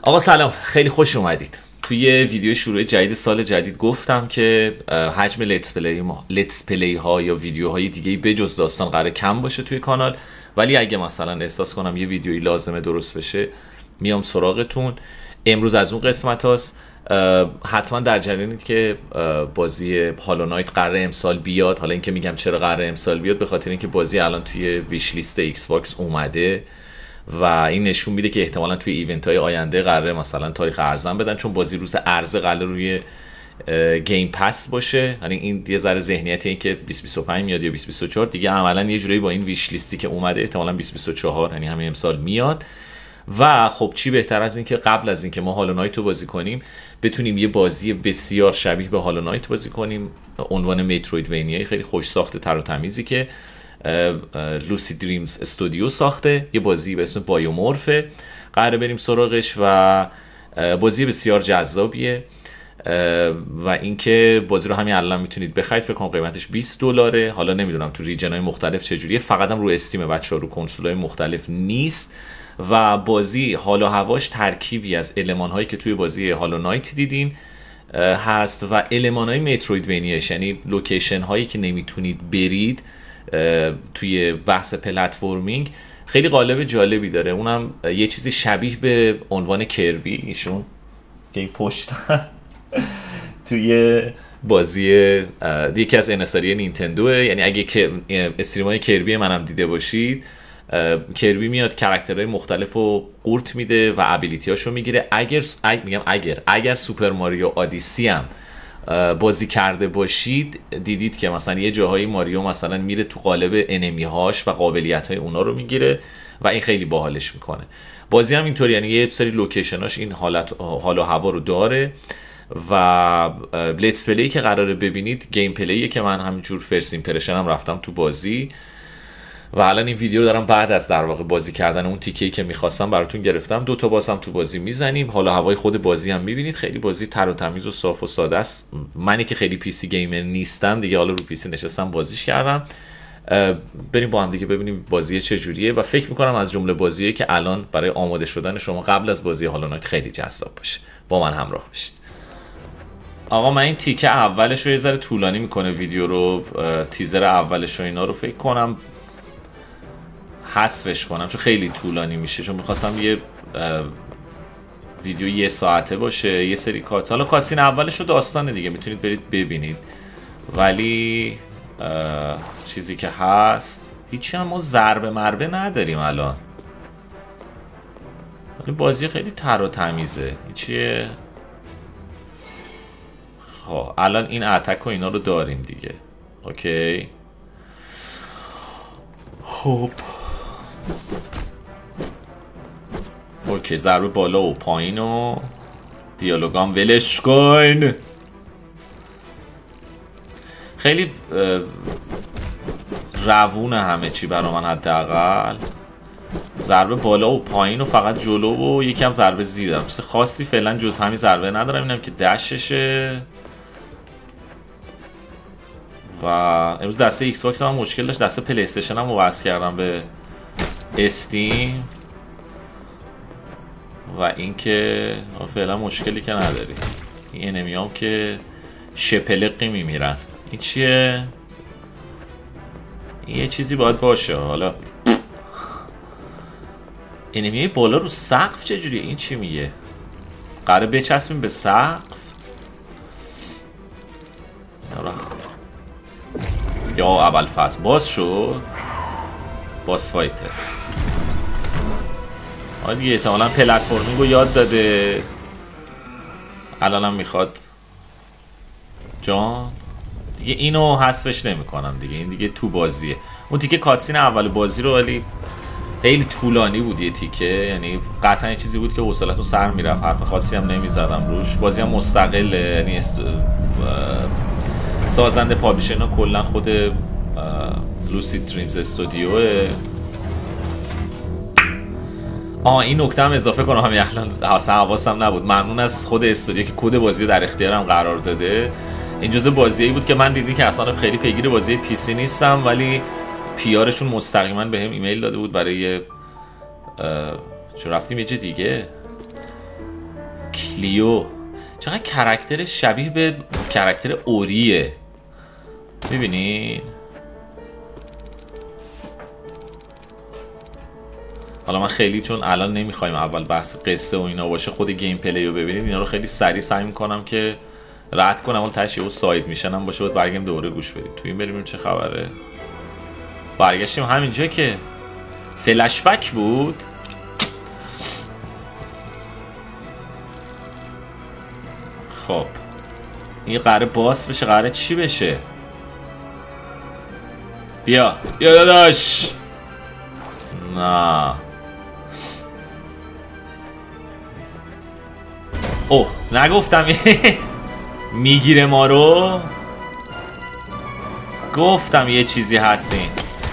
آقا سلام، خیلی خوش اومدید. توی ویدیو شروع جدید سال جدید گفتم که حجم لیتس پلی ها یا ویدیوهای دیگه بجز داستان قراره کم باشه توی کانال، ولی اگه مثلا احساس کنم یه ویدیویی لازمه درست بشه میام سراغتون. امروز از اون قسمت هاست. حتما در جریانید که بازی هالو نایت قراره امسال بیاد. حالا اینکه میگم چرا قراره امسال بیاد، به خاطر اینکه بازی الان توی ویش لیست ایکس باکس اومده و این نشون میده که احتمالا توی ایونت های آینده قراره مثلا تاریخ ارزم بدن، چون بازی روز عرضه قراره روی گیم پس باشه. یعنی این یه ذره ذهنیت این که 2025 میاد یا 2024 دیگه عملا یه جوری با این ویش لیستی که اومده احتمالا 2024 یعنی همین امسال میاد. و خب چی بهتر از این که قبل از اینکه ما هالو نایت رو بازی کنیم بتونیم یه بازی بسیار شبیه به هالو نایت بازی کنیم، عنوان مترویدوینیا خیلی خوش ساخته، تر و تمیزی که لوسی دریمز استودیو ساخته. یه بازی به اسم بایومورفه، قراره بریم سراغش و بازی بسیار جذابیه و اینکه بازی رو همین الان میتونید بخرید. فکر کنم قیمتش $20. حالا نمیدونم تو ریجن‌های مختلف چجوریه، فقط هم رو استیم بچه‌ها، رو کنسول‌های مختلف نیست. و بازی حال و هواش ترکیبی از المان‌هایی که توی بازی هالو نایت دیدین هست و المان‌های مترویدوینیاش، یعنی لوکیشن هایی که نمیتونید برید توی بحث پلتفرمینگ. خیلی قالب جالبی داره، اونم یه چیزی شبیه به عنوان کربی. ایشون که این پشتن توی بازی یکی از انحصاری نینتندوه، یعنی اگه که استریمای کربی منم دیده باشید، کربی میاد کاراکترهای مختلف رو قورت میده و ابیلیتی هاشو میگیره. اگر سوپر ماریو آدیسی هم بازی کرده باشید دیدید که مثلا یه جاهای ماریو مثلا میره تو قالب انمی هاش و قابلیت های اونا رو میگیره و این خیلی باحالش میکنه. بازی هم اینطوری، یعنی یه سری لوکیشناش این حال و هوا رو داره و لیتس پلی که قراره ببینید گیم پلیه که من همینجور فرست ایمپرشن هم رفتم تو بازی و الان این ویدیو رو دارم بعد از در واقع بازی کردن اون تیکه‌ای که می‌خواستم براتون گرفتم. 2 تا بازم تو بازی میزنیم، حالا هوای خود بازی هم می‌بینید. خیلی بازی تر و تمیز و صاف و ساده است. منی که خیلی پی سی گیمر نیستم دیگه، حالا رو پی سی نشستم بازیش کردم. بریم با هم دیگه ببینیم بازی چه جوریه و فکر می‌کنم از جمله بازیایی که الان برای آماده شدن شما قبل از بازی هالو نایت خیلی جذاب باشه. با من همراه باشید. آقا من این تیکه اولش رو یه ذره طولانی می‌کنه ویدیو رو، تیزر اولش و اینا رو فکر کنم حذفش کنم چون خیلی طولانی میشه، چون میخواستم یه ویدیو 1 ساعته باشه، یه سری کات. حالا کاتسین اولش رو داستانه دیگه، میتونید برید ببینید، ولی چیزی که هست هیچی هم ما ضربه مربه نداریم الان، ولی بازی خیلی تر و تمیزه. هیچیه. خب الان این اتک و اینا رو داریم دیگه. اوکی. خب اوکی، ضربه بالا و پایین و دیالوگام ولش کن. خیلی روونه همه چی برا من، حداقل ضربه بالا و پایین و فقط جلو و یکم ضربه زیر دارم. چیز خاصی فعلا جز همین ضربه ندارم. اینم که دششه و امروز دسته ایکس باکس هم مشکل داشت، دسته پلی استیشن هم وصل کردم به استیم و اینکه فعلا مشکلی که نداری. این انمی هم که شپلقی میمیرن. این چیه؟ این یه چیزی باید باشه. حالا انمی بالا رو سقف چجوریه؟ این چی میگه؟ قراره بچسبیم به سقف؟ یا اول فصل باز شد، باز فایته. آره دیگه، احتمالا پلتفرمینگ رو یاد داده، الان هم میخواد جان دیگه. اینو حذفش نمی کنم دیگه، این دیگه تو بازیه. اون تیکه کاتسین اول بازی رو ولی خیلی طولانی بود یه تیکه، یعنی قطعا یه چیزی بود که حوصله‌تون سر میرفت. حرف خاصی هم نمیزدم روش. بازی هم مستقله، یعنی سازنده پابلیشر اینا کلا خود لوسی دریمز استودیوه. این نکته هم اضافه کنم، همین الان حواسم نبود. ممنون از خود استودیو که کد بازی رو در اختیارم قرار داده. این جزء بازیایی بود که من دیدی که اصلا خیلی پیگیر بازی پی سی نیستم، ولی پیارشون مستقیما بهم ایمیل داده بود برای چون رفتیم یه جا دیگه. لیو چقدر کرکترش شبیه به کرکتر اوریه. میبینین؟ حالا من خیلی چون الان نمیخوایم اول بحث قصه و اینا باشه خود گیم پلی رو ببینید، اینا رو خیلی سریع سعی میکنم که رد کنم اون تشیه و ساید میشنم باشه بود برگم دوباره گوش بدید. توی این بریم چه خبره. برگشتیم همینجا که فلش بک بود. خب این قراره باس بشه، قراره چی بشه؟ بیا داداش. نه اوه نگفتم میگیره ما رو. گفتم یه چیزی هستین.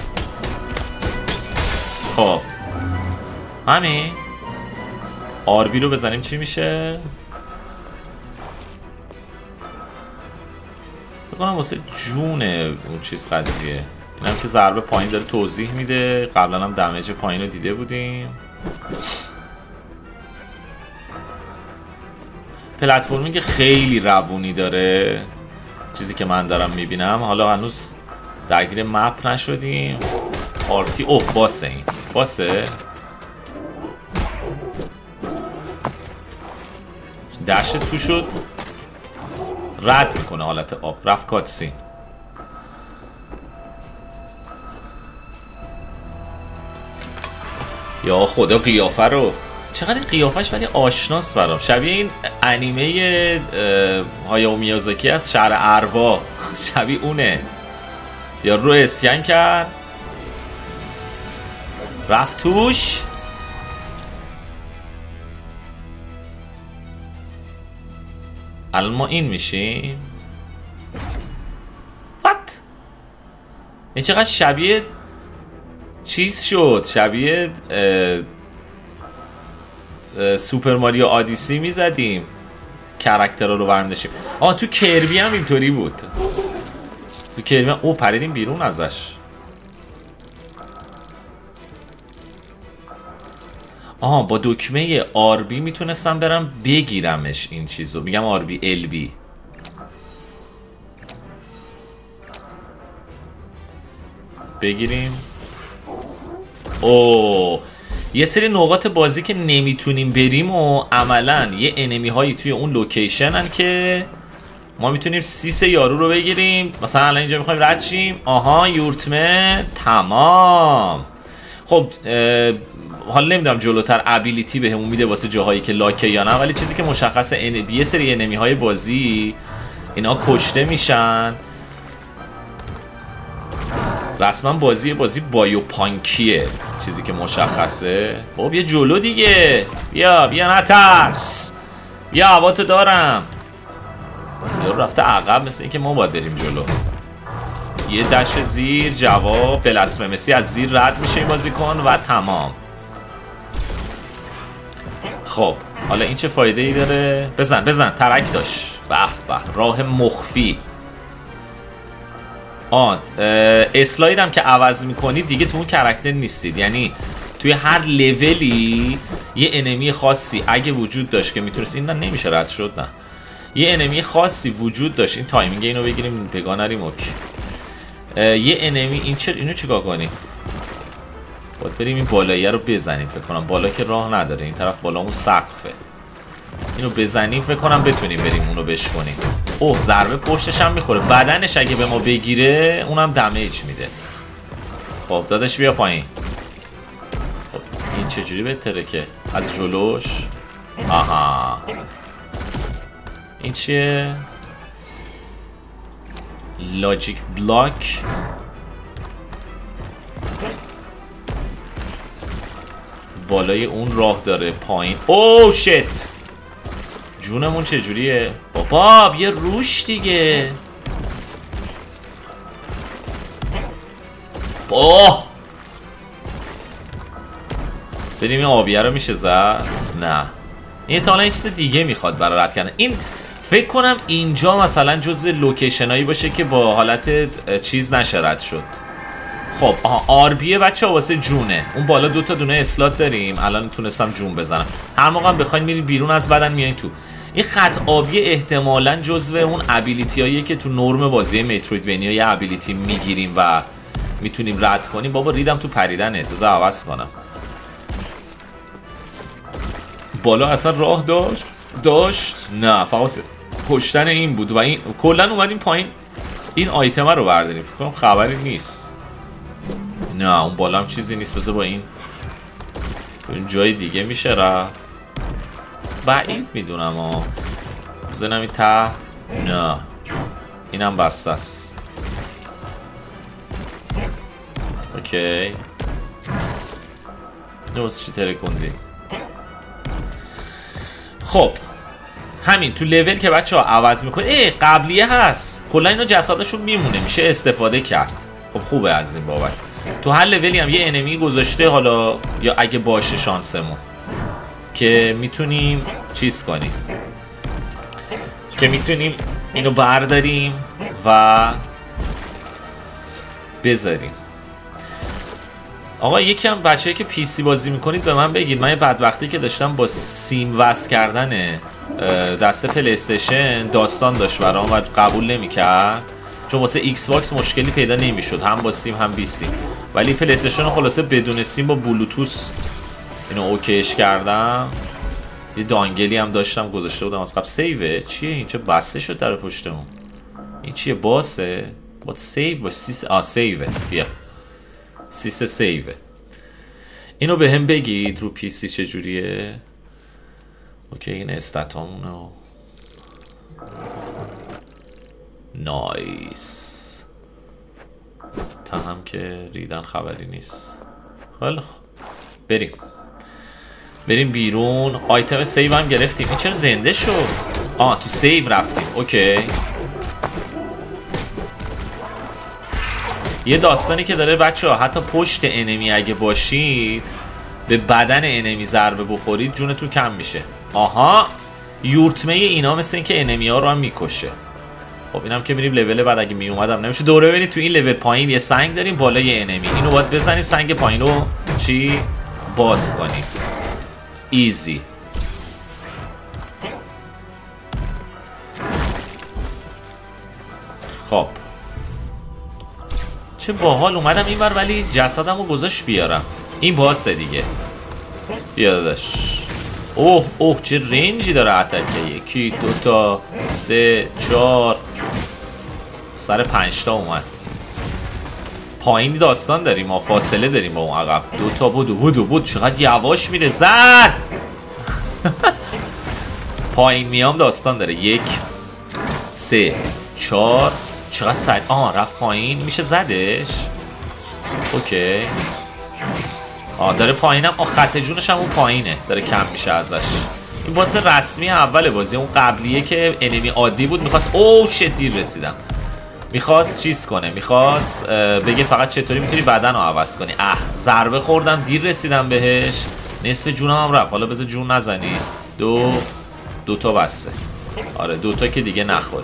خب همین آربی رو بزنیم چی میشه؟ بکنم واسه جونه اون چیز قضیه. اینم که ضربه پایین داره توضیح میده. قبلا هم دمیج پایین رو دیده بودیم. پلتفرمینگ خیلی روونی داره چیزی که من دارم میبینم. حالا هنوز درگیر مپ نشدیم. آرتی اوه باسه. این باسه دشت تو شد رد میکنه حالت آب. رفت کاتسین. یا خدا قیافه رو چقدر این قیافش ولی آشناست برام. شبیه این انیمه هایاو میازاکی از شهر اروا. شبیه اونه. یا رو اسکن کرد رفت توش. الان ما این میشیم. وات این چقدر شبیه چیز شد. شبیه سوپر ماریو آدیسی میزدیم کرکترها رو برمی‌داشتیم. تو کربی هم اینطوری بود. تو کربی هم او پریدیم بیرون ازش. با دکمه آربی میتونستم برم بگیرمش این چیزو. میگم آربی البی. بگیریم. یه سری نقاط بازی که نمیتونیم بریم و عملا یه انمی هایی توی اون لوکیشنن که ما میتونیم سیس یارو رو بگیریم. مثلا الان اینجا میخوایم رد شیم. یورتمه تمام. خب حالا نمیدونم جلوتر ابیلیتی بهمون میده واسه جاهایی که لاکه یا نه، ولی چیزی که مشخصه یه سری انمی های بازی اینا کشته میشن. رسما بازی بایو پانکیه چیزی که مشخصه. بابا یه جلو دیگه. بیا نترس. بیا هواتو دارم. یا رفته عقب مثل اینکه ما باید بریم جلو. یه دش زیر جواب بلاسفمسی از زیر رد میشه این بازیکن و تمام. خب حالا این چه فایده ای داره؟ بزن ترک داشت. به راه مخفی. اسلاید هم که عوض میکنید دیگه تو اون کرکتر نیستید. یعنی توی هر لولی یه انمی خاصی اگه وجود داشت که میتونست این نمیشه رد شد. نه یه انمی خاصی وجود داشت. این تایمینگ اینو بگیریم پگاه نریم. اوکی یه انمی اینو چیکار کنیم؟ باید بریم این بالاییه رو بزنیم. فکر کنم بالا که راه نداره. این طرف بالا اون سقفه. اینو بزنیم فکر کنم بتونیم بریم اونو بشکنیم. ضربه پشتش هم میخوره. بدنش اگه به ما بگیره اونم دمیج میده. خب داداش بیا پایین. خب این چجوری بهتره که از جلوش؟ این چیه؟ لاجیک بلاک. بالای اون راه داره پایین. شت جونمون چجوریه؟ بابا یه روش دیگه. بریم این آبیه رو میشه زد؟ نه این تا حالا یه چیز دیگه میخواد برای رد کردن. این فکر کنم اینجا مثلا جزو لوکیشن هایی باشه که با حالت چیز نشه رد شد. خب آربیه بچه ها واسه جونه. اون بالا 2 تا دونه اسلات داریم. الان تونستم جون بزنم. هر موقع هم بخواین میرید بیرون از بدن میایین تو. این خط آبی احتمالاً جزو اون ابیلیتی هاییه که تو نرم بازی مترویدونیا یه ابیلیتی میگیریم و میتونیم رد کنیم. بابا ریدم تو پریدنه. بذار عوض کنم. بالا اصلا راه داشت نه فقط پشتن این بود و این کلا اومدیم پایین این آیتم رو برداریم. فکر کنم خبری نیست. نه اون بالا هم چیزی نیست. بذار با این جای دیگه میشه رفت. بعید میدونم ها. بزنم این ته. نه اینم بسته است. اوکی نوست چی ترکوندی. خب همین تو لول که بچه ها عوض میکنه قبلیه هست. کلا اینا جسادشون میمونه میشه استفاده کرد. خب خوبه از این بابت. تو هر لولی هم یه انمی گذاشته حالا یا اگه باشه شانسمون که میتونیم چیز کنیم که میتونیم اینو برداریم و بذاریم. آقا یکی هم بچه‌ای که پی سی بازی میکنید به من بگید. من یه بدبختی که داشتم با سیم وصل کردن دسته پلی استیشن داستان داشت برام و قبول نمیکرد چون واسه ایکس باکس مشکلی پیدا نمیشد هم با سیم هم بی سیم. ولی پلی استیشن خلاصه بدون سیم با بلوتوث اینو اوکیش کردم. یه دانگلی هم داشتم گذاشته بودم از قبل. سیوه چیه این؟ چه بسته شد در پشتمون؟ این چیه؟ باسه؟ باید سیو باشه. سیوه. بیا سیس سیوه. اینو به هم بگید رو پی سی چجوریه. اوکی این استاتامونو نایس. تا هم که ریدن خبری نیست. خیلی خوب بریم بیرون. آیتم سیو هم گرفتیم. این چرا زنده شد؟ تو سیو رفتیم. اوکی یه داستانی که داره بچه ها حتی پشت انمی اگه باشید به بدن انمی ضربه بخورید جونتون کم میشه. آها یورتمه اینا مثل این که انمی ها رو هم میکشه. خب اینم که میریم لول بعد اگه میومدم نمیشه. دوره ببینید تو این لول پایین یه سنگ داریم بالا یه انمی. اینو باید بزنیم سنگ پایین رو چی باز کنیم. ایزی. خب چه باحال اومدم این بر ولی جسدم رو گذاشت بیارم. این باسه دیگه. بیا داداش. اوه چه رنجی داره اتکه. 1 2 تا 3 4 سر 5 تا اومد. پایینی داستان داریم ما فاصله داریم با اون عقب. 2 تا بود چقدر یواش میره زد. پایین میام داستان داره. 1 3 4 چقدر سر رفت پایین. میشه زدش. اوکی داره پایینم. خط جونش هم اون پایینه داره کم میشه ازش. این باز رسمی اول بازی. اون قبلیه که انمی عادی بود میخواست دیر رسیدم. میخواست چیز کنه. میخواست بگه فقط چطوری میتونی بدن رو عوض کنی. ضربه خوردم دیر رسیدم بهش. نصف جونم هم رفت. حالا بذار جون نزنی. 2 تا بسته. 2 تا که دیگه نخوری.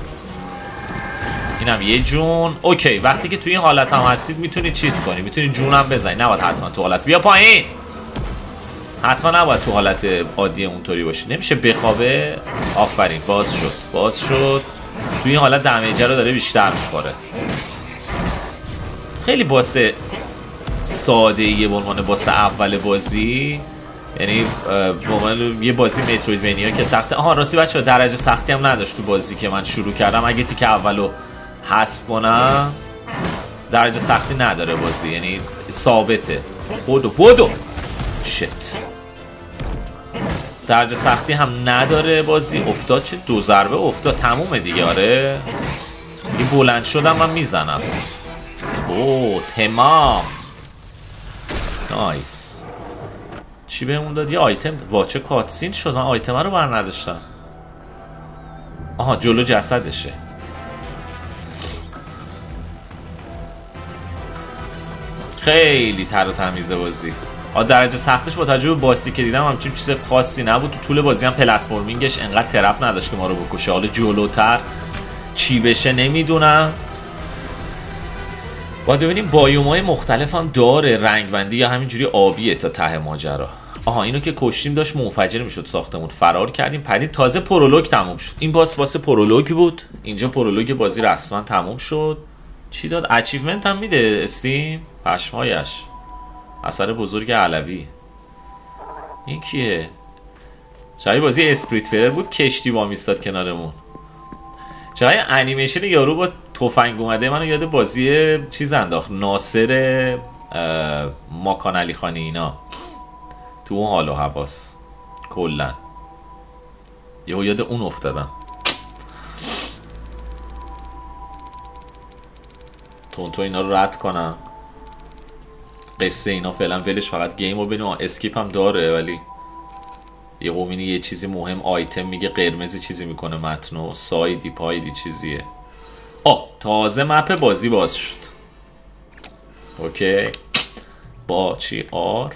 اینم یه جون. اوکی وقتی که توی این حالت هم هستید میتونید چیز کنی. میتونید جونم بزنی. نباید حتما تو حالت بیا پایین. حتما نباید تو حالت عادی اونطوری باشی. نمیشه بخوابه. آفرین باز شد. توی این حالت دمیجه رو داره بیشتر میخوره. خیلی باسه ساده ایه به عنوان باسه اول بازی. یعنی به عنوان یه بازی مترویدونیا که سخته. راستی بچه‌ها درجه سختی هم نداشت تو بازی که من شروع کردم. اگه تیک اولو حذف کنم درجه سختی نداره بازی. یعنی ثابته. بودو شت. درجه سختی هم نداره بازی. افتاد چه 2 ضربه افتاد تمومه دیگه. این بلند شدم من میزنم. تمام نایس. چی بهمون داد؟ یه آیتم. چه کاتسین شد. من آیتم رو بر نداشتم. جلو جسدشه. خیلی تر و تمیزه بازی. درجه سختش با توجه به باسی که دیدم همچین چیز خاصی نبود. تو طول بازی هم پلتفرمینگش انقدر ترپ نداشت که ما رو بکشه. حالا جلوتر چی بشه نمیدونم. باید ببینیم بایومای مختلف هم داره، رنگبندی یا همینجوری آبیه تا ته ماجرا. آها اینو که کشتیم داشت منفجر میشد ساختمون، فرار کردیم پرید. تازه پرولوگ تموم شد. این واسه پرولوگ بود. اینجا پرولوگ بازی رسما تموم شد. چی داد؟ اچیومنت هم میده استیم؟ پشمایش. اثر بزرگ علوی. این کیه؟ شاید بازی اسپریت فرر بود، کشتی وامیستاد کنارمون. چرا انیمیشن یارو با تفنگ اومده منو یاد بازی چیز انداخت، ناصر ماکان علی خانی اینا تو اون حال و حواس. کلا یاد اون افتادم. تو اینا رو رد کنم. قصه اینا فعلا ولش، فقط گیم رو ببینیم. اسکیپ هم داره ولی یه قومینی یه چیزی مهم آیتم میگه قرمزی چیزی میکنه متنو، سایدی پایدی چیزیه. تازه مپ بازی باز شد. اوکی با چی آر.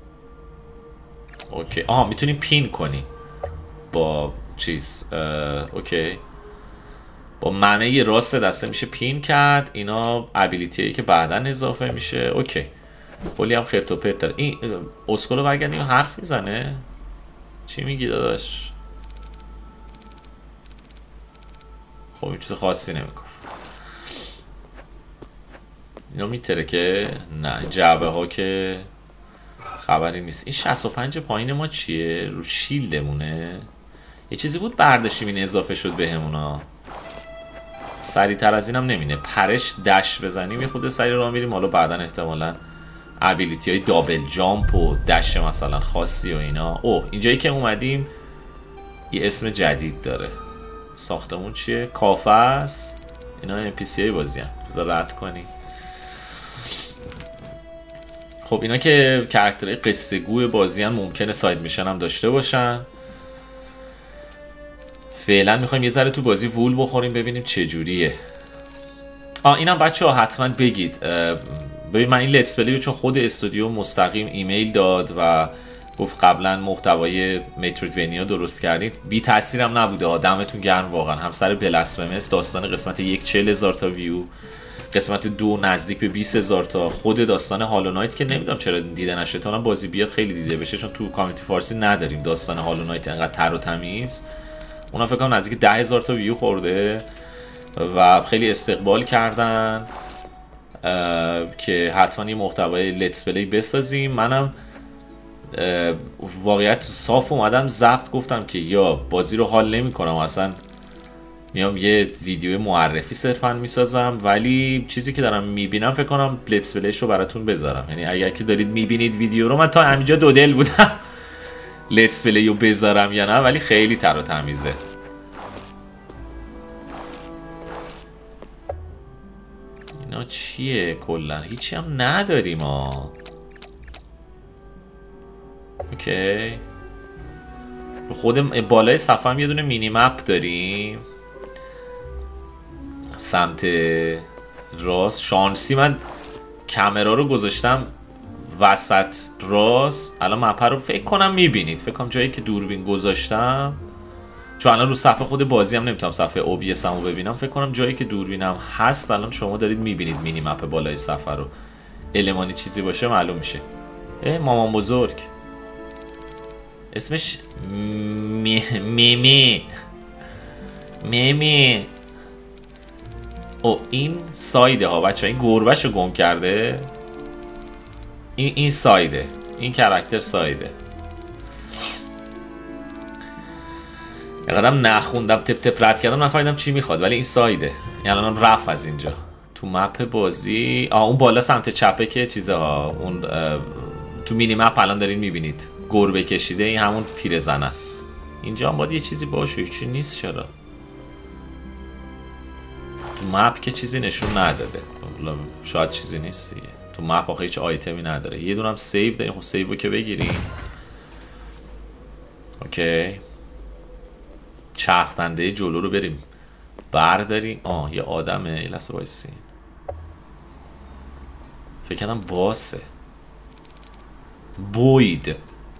اوکی میتونیم پین کنیم با چیز. اوکی با ممه راست دسته میشه پین کرد. اینا ابیلیتی هایی که بعدا اضافه میشه. اوکی کلی هم خرت و پرت داره. این اسکولو برگردیم حرف میزنه. چی میگی داداش؟ خب این چیز خاصی نمیگفت. اینا میترکه؟ نه جعبه ها که خبری نیست. این 65 پایین ما چیه؟ رو شیلدمونه. یه چیزی بود برداشتیم این اضافه شد بهمونا. سریع تر از اینم نمینه. پرش دش بزنیم یه خود سریع راه میریم. حالا بعدا احتمالاً ابیلیتی های دابل جامپ و دش مثلا خاصی و اینا. اینجایی که اومدیم یه اسم جدید داره. ساختمون چیه؟ کافه است. اینا NPC های بازی هم. بذار رد کنیم. خب اینا که کرکترهای قصه گوی بازی هم ممکنه ساید میشن هم داشته باشن. فعلا میخوایم یه ذره تو بازی وول بخوریم ببینیم چه جوریه. اینم بچه ها حتما بگید. ببین من این لیتس پلی چون خود استودیو مستقیم ایمیل داد و گفت قبلا محتوای مترویدوانیا درست کردید، بی تاثیرم نبوده. دمتون گرم واقعا. همسر بلاسفمس داستان قسمت 1 40,000 تا ویو، قسمت 2 نزدیک به 20,000 تا، خود داستان هالو نایت که نمیدونم چرا دیده نشه، تا بازی بیاد خیلی دیده بشه چون تو کامیونیتی فارسی نداریم داستان هالو نایت انقدر تر و تمیز. اونا فکر کنم نزدیک 10,000 تا ویو خورده و خیلی استقبال کردن که حتما یه محتوای لیتس پلی بسازیم. منم واقعیت صاف اومدم ضبط گفتم که یا بازی رو حال نمی کنم اصلا، میام یه ویدیو معرفی صرفا میسازم، ولی چیزی که دارم میبینم فکر کنم لیتس پلیش رو براتون بذارم. یعنی اگر که دارید میبینید ویدیو رو، من تا همینجا دو دل بودم لیتس پلی رو بذارم یا نه، ولی خیلی تر و تمیزه. اینا چیه کلا؟ هیچی هم نداریم ها. اوکی خود بالای صفحه هم یه دونه مینی مپ داریم سمت راست. شانسی من کامرا رو گذاشتم وسط راست. الان مپ رو فکر کنم میبینید. فکر کنم جایی که دوربین گذاشتم، چون الان رو صفحه خود بازی هم نمیتونم صفحه OBS رو ببینم، فکر کنم جایی که دوربینم هست الان شما دارید میبینید مینی مپ بالای صفحه رو. المانی چیزی باشه معلوم میشه. مامان بزرگ اسمش میمی. این سایده ها بچه ها. این گربهش رو گم کرده. این سایده. این کرکتر سایده. یقدم نخوندم تپ تپ رد کردم نفهمیدم چی میخواد، ولی این سایده. یعنی الان رفت از اینجا تو مپ بازی. اون بالا سمت چپه که چیزه ها، اون تو مینی مپ الان دارین میبینید گربه کشیده، این همون پیرزن است. اینجا هم باید یه چیزی باشه. هیچی نیست. چرا تو مپ که چیزی نشون نداده؟ شاید چیزی نیست دیگه. تو مپ آخه هیچ آیتمی نداره. یه دونم سیو داریم. خب سیو رو که بگیریم. اوکی چرخدنده جلو رو بریم برداریم. یه آدمه. یه لحظه وایسی. فکر کردم باسه. بوید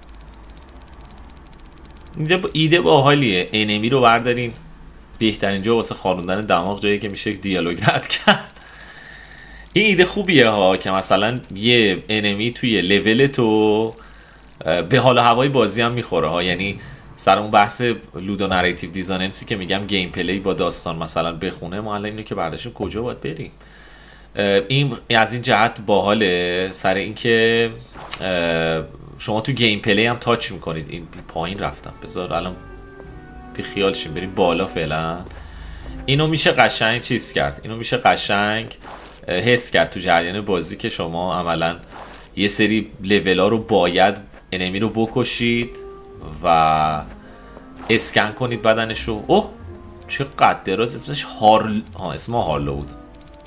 ایده باحالیه. انمی رو برداریم. بهترین جا واسه خاروندن دماغ جایی که میشه دیالوگ رد کرد. این ایده خوبیه ها که مثلا یه انمی توی لول تو به حال و هوای بازی هم میخوره ها. یعنی سر اون بحث لودو نریتیو دیزایننسی که میگم گیم پلی با داستان مثلا بخونه، ما الان اینو که برداشتیم کجا باید بریم. این از این جهت باحاله، سر اینکه شما تو گیم پلی هم تاچ میکنید. این پایین رفتم، بذار الان بی خیال شیم بریم بالا. فعلا اینو میشه قشنگ چیز کرد، اینو میشه قشنگ حس کرد تو جریان بازی که شما عملا یه سری لولا رو باید انمی رو بکشید و اسکن کنید بدنشو. اوه چقدر دراز اسمش اسم هارلو بود.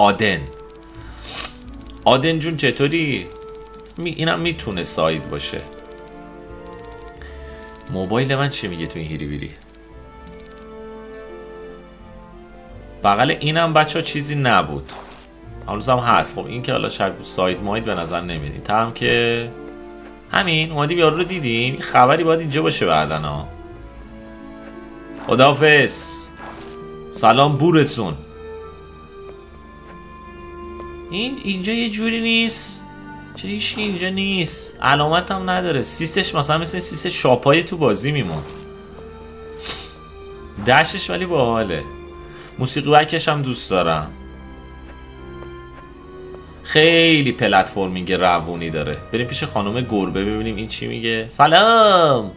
آدن جون چطوری؟ اینم میتونه ساید باشه. موبایل من چی میگه تو این هیری بیری؟ بغل اینم بچه ها چیزی نبود، هنوز هم هست. خب این که حالا شاید ساید ماید به نظر نمیاد. این هم که همین اومدیم یارو رو دیدیم، خبری باید اینجا باشه بعدن ها. خداحافظ، سلام بورسون. اینجا یه جوری نیست، چرا هیچکی اینجا نیست؟ علامت هم نداره. سیسش مثلا مثل سیس شاپای تو بازی میمون. دشش ولی باحاله. موسیقی بکش هم دوست دارم. خیلی پلتفرمینگ روونی داره. بریم پیش خانم گربه ببینیم این چی میگه. سلام.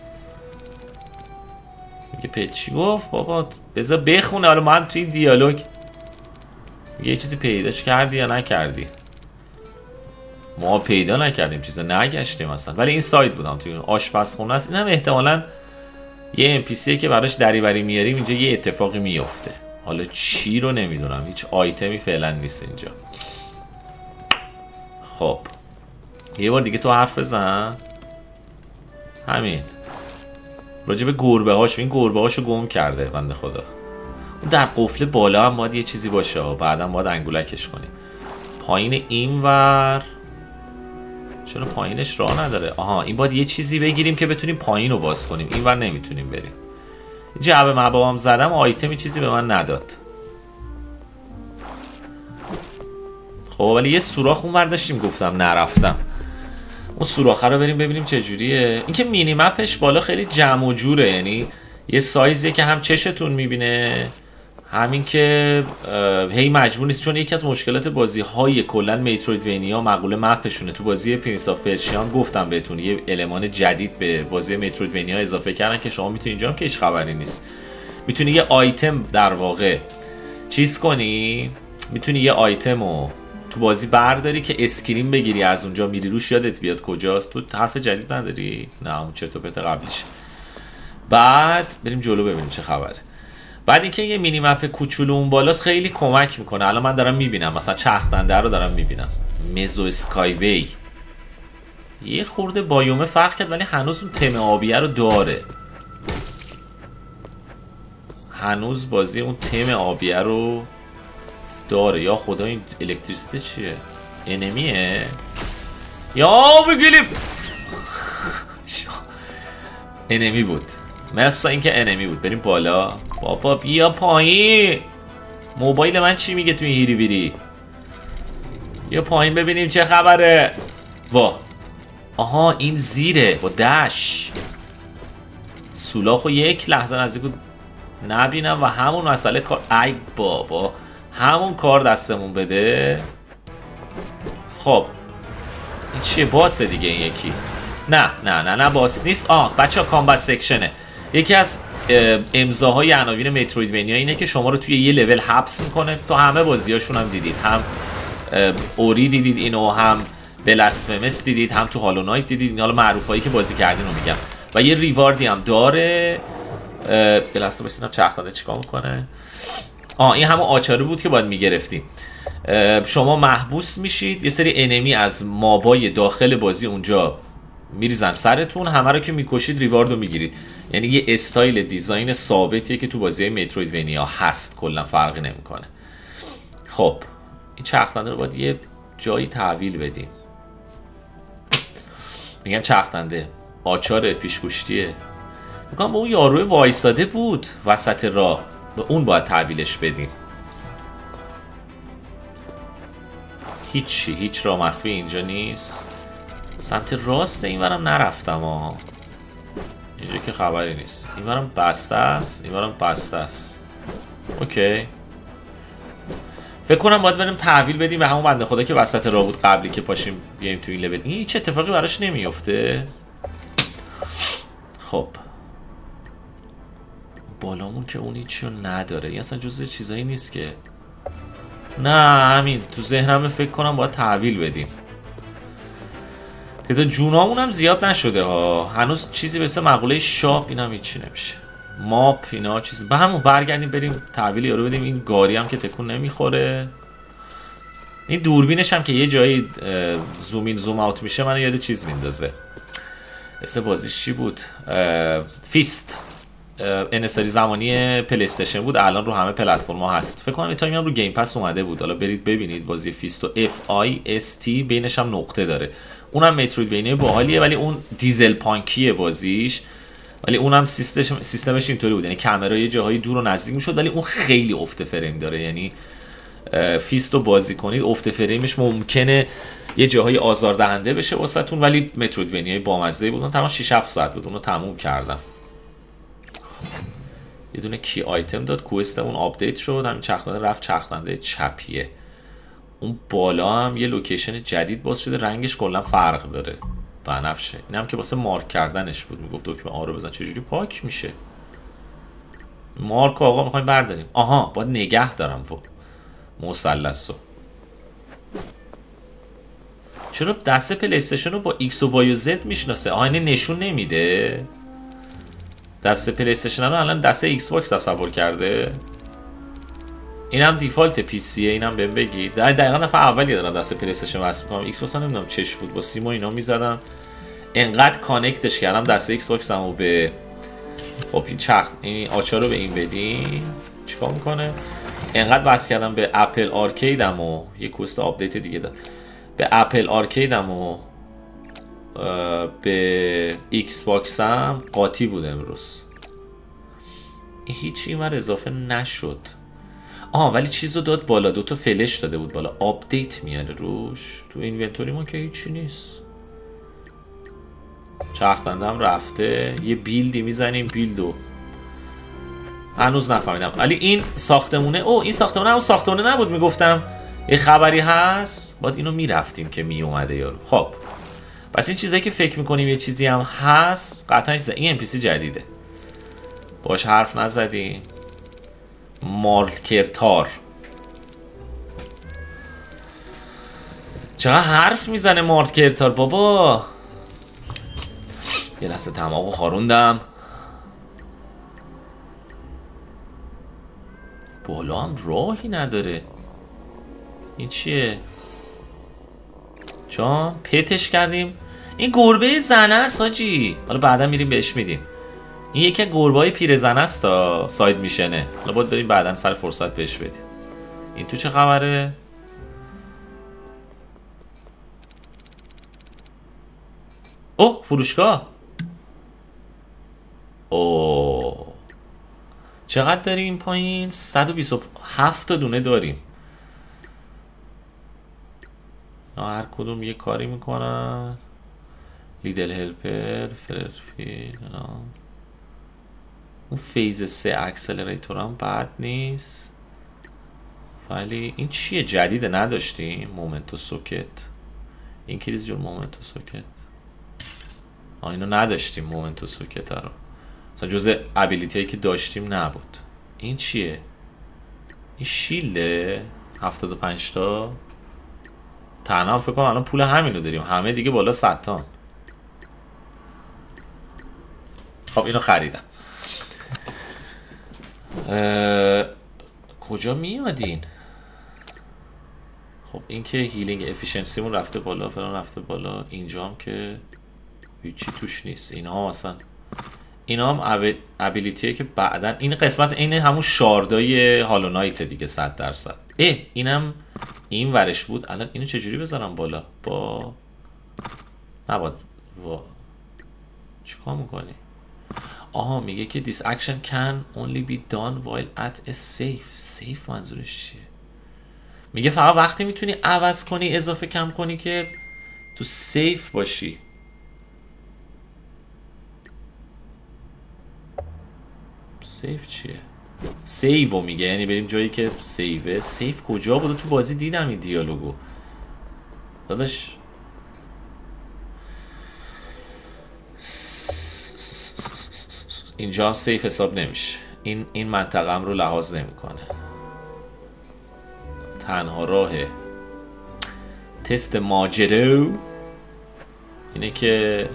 میگه چی گفت بابا؟ بذار بخونه. حالا من توی دیالوگ یه چیزی پیداش کردی یا نکردی؟ ما پیدا نکردیم، چیزا نگشتیم مثلا. ولی این سایت بودم توی آشپزخونه است. این هم احتمالاً یه NPCه که براش دریوری میاریم اینجا یه اتفاقی میفته. حالا چی رو نمیدونم، هیچ آیتمی فعلا نیست اینجا. خب یه بار دیگه تو حرف بزن. همین راجع به گربه هاش. این گربه هاشو گم کرده بنده خدا. در قفل بالا هم باید یه چیزی باشه، بعدا باید انگولکش کنیم. پایین این ور چرا پایینش راه نداره؟ آها این باید یه چیزی بگیریم که بتونیم پایین رو باز کنیم. این ور نمیتونیم بریم. جعبه مباهم زدم آیتمی چیزی به من نداد. خب ولی یه سوراخ اون ور داشتیم گفتم نرفتم. اون سوراخه رو بریم ببینیم چه جوریه. این که مینی مپش بالا خیلی جمع و جوره، یعنی یه سایزیه که هم چشتون میبینه، همین که هی مجبور نیست. چون یکی از مشکلات بازی های کلا مترویدوینیا مقوله مپشونه. تو بازی پرنس آف پرشیان گفتم بهتون یه المان جدید به بازی مترویدوینیا اضافه کردن که شما میتونید اینجا هم که هیچ خبری نیست، میتونی یه آیتم در واقع چیز کنی، میتونی یه آیتم رو تو بازی برداری که اسکرین بگیری از اونجا، میری روش یادت بیاد کجاست. تو حرف جدید نداری؟ نه اون چطور پت قبلیش. بعد بریم جلو ببینیم چه خبره. بعد اینکه یه مینی مپ کوچولو اون بالاست خیلی کمک میکنه. الان من دارم میبینم مثلا چرخدنده رو دارم میبینم. مزو اسکای وی یه خورده بایومه فرق کرد ولی هنوز اون تم آبیه رو داره. هنوز بازی اون تم آبیه رو داره. یا خدا این الکتریسیته چیه؟ انمیه؟ یا بگیریم انمی بود. مثلا اینکه انمی بود. بریم بالا. بابا بیا پایین. موبایل من چی میگه توی هیری بیری؟ بیا پایین ببینیم چه خبره. وا آها این زیره با دش. سولاخو یک لحظه نزدیک نبینم و همون مسئله کار. ای بابا همون کار دستمون بده. خب این چیه؟ باسه دیگه این یکی. نه باس نیست. بچه ها کامبت سکشنه. یکی از امضاهای عناوین مترویدوینیا اینه که شما رو توی یه لول حبس میکنه. تو همه بازیاشون هم دیدید، هم اوری دیدید اینو، هم بلاسفمس دیدید، هم تو هالو نایت دیدید. این حالا معروفایی که بازی کردین رو میگم. و یه ریواردی هم داره. بلاسفمس اینم چرخدنده چیکار میکنه؟ این همون آچاره بود که باید میگرفتیم. شما محبوس میشید، یه سری انمی از مابای داخل بازی اونجا میریزن سرتون، همه رو که میکشید ریوارد رو میگیرید. یعنی یه استایل دیزاین ثابتیه که تو بازی مترویدوینیا هست، کلا فرقی نمیکنه. خب این چرخدنده رو باید یه جایی تحویل بدیم. میگم چرخدنده آچار پیشگوشتیه. میگم با اون یاروی وایساده بود وسط راه، به اون باید تحویلش بدیم. هیچ راه مخفی اینجا نیست. سمت راست اینورم نرفتم ها، اینجا که خبری نیست. اینورم بسته است. اوکی، فکر کنم باید بریم تحویل بدیم به همون بنده خدا که وسط راه بود قبلی که پاشیم بیایم تو این لول. این هیچ اتفاقی براش نمیفته. خب بالامون که اون هیچیو نداره، این اصلا جزء چیزایی نیست که. نه همین تو ذهنم فکر کنم باید تحویل بدیم. تعداد جونامون هم زیاد نشده ها، هنوز چیزی مثل مقوله شاپ اینم هیچی نمیشه. ماپ اینا چیز به همون برگردیم بریم تحویل یارو بدیم. این گاری هم که تکون نمیخوره. این دوربینش هم که یه جایی زوم این زوم اوت میشه من یاد چیز میندازه. اسم بازیش چی بود؟ فیست. انحصاری زمانی پلی استیشن بود، الان رو همه پلتفرم‌ها هست. فکر کنم این تایمی هم رو گیم پس اومده بود. حالا برید ببینید بازی فیست و FIST بینش هم نقطه داره. اونم مترویدوینیا باحالیه ولی اون دیزل پانکیه بازیش. ولی اونم سیستمش اینطوری بود، یعنی کامرا یه جاهای دور و نزدیک میشد ولی اون خیلی افت فریم داره. یعنی فیست رو بازی کنید افت فریمش ممکنه یه جاهای آزاردهنده بشه واسهتون، ولی مترویدوینیای بامزه بود. من تمام 6 7 ساعت بود اونو تموم کردم. یه دونه کی آیتم داد، کوست اون آپدیت شد، همین چرخنده رفت چرخنده چپیه. اون بالا هم یه لوکیشن جدید باز شده، رنگش کلا فرق داره، بنفشه. اینم که واسه مارک کردنش بود، میگفت دکمه آ رو بزن. چجوری پاک میشه مارک آقا؟ میخوایم برداریم. آها باید نگه دارم مثلثو. چرا دسته پلی استیشن رو با ایکس و وای و زد میشناسه؟ آها اینه نشون نمیده. دسته پلی استیشن رو الان دسته ایکس باکس تصور کرده. اینم دیفالت پی سیه، اینم بهم بگید. دقیقاً دفعه اولی دارم دسته پلی استیشن وصل می‌کنم. ایکس باکس نمیدونم چش بود، با سیم و اینا می‌زدم. انقدر کانکتش کردم دسته ایکس باکس رو به خب این چرخ این آچار رو به این بدیم چیکار میکنه؟ انقدر وصل کردم به اپل آرکیدم و یه کوست آپدیت دیگه داد. به اپل آرکیدم و به ایکس باکس هم قاطی بود امروز. هیچ اینور اضافه نشد. ولی چیزو داد بالا، دوتا فلش داده بود بالا، آپدیت میانه روش. تو اینونتوری ما که هیچی نیست. چرخدندم رفته، یه بیلدی میزنیم، بیلدو هنوز نفهمیدم. ولی این ساختمونه، این ساختمونه همون ساختمونه نبود میگفتم یه خبری هست، باید اینو میرفتیم که میومده یارو. خب پس این چیزایی که فکر میکنیم یه چیزی هم هست قطعا چیزه. این NPC جدیده، باش حرف نزدیم. مارکرتار چقدر حرف میزنه مارکرتار بابا. یه لحظه دماغو خاروندم. بالا هم راهی نداره. این چیه؟ جان پتش کردیم. این گربه زنه است حاجی، حالا بعدا میریم بهش میدیم. این یکی از گربه های پیرزنه است تا ساید میشنه. حالا باید بریم بعدا سر فرصت بهش بدیم. این تو چه خبره؟ اوه فروشگاه. اوه چقدر داریم این پایین؟ 127 تا دونه داریم. هر کدوم یه کاری میکنن. لیدل هلپر، فررفیل، اون فیز 3 اکسلراتور هم بد نیست. ولی این چیه جدیده نداشتیم؟ مومنتو سوکت، این کلیز جور مومنتو سوکت. اینو نداشتیم مومنتو سوکت رو، مثلا جزء ابیلیتی هایی که داشتیم نبود. این چیه؟ این شیلده 75 تا. تنها هم فکر کنم الان پول همینو داریم، همه دیگه بالا 100 تا. خب اینو خریدم. کجا میادین؟ خب این که هیلینگ افیشنسیمون رفته بالا، فلان رفته بالا. اینجا هم که هیچی توش نیست. اینا اصلا اینا هم ابیلیتیه که بعدن این قسمت این همون شاردای هالو نایت دیگه 100%. اینم این ورش بود. الان اینو چجوری بذارم بالا؟ با نباید چیکار میکنی؟ میگه که this action can only be done while at a safe. منظورش چیه؟ میگه فقط وقتی میتونی عوض کنی اضافه کم کنی که تو سیف باشی. سیف چیه؟ سیو میگه، یعنی بریم جایی که سیوه. سیف کجا بوده تو بازی؟ دیدم این دیالوگو داداش. اینجا هم سیف حساب نمیشه. این منطقه هم رو لحاظ نمیکنه. تنها راه تست ماجرا اینه که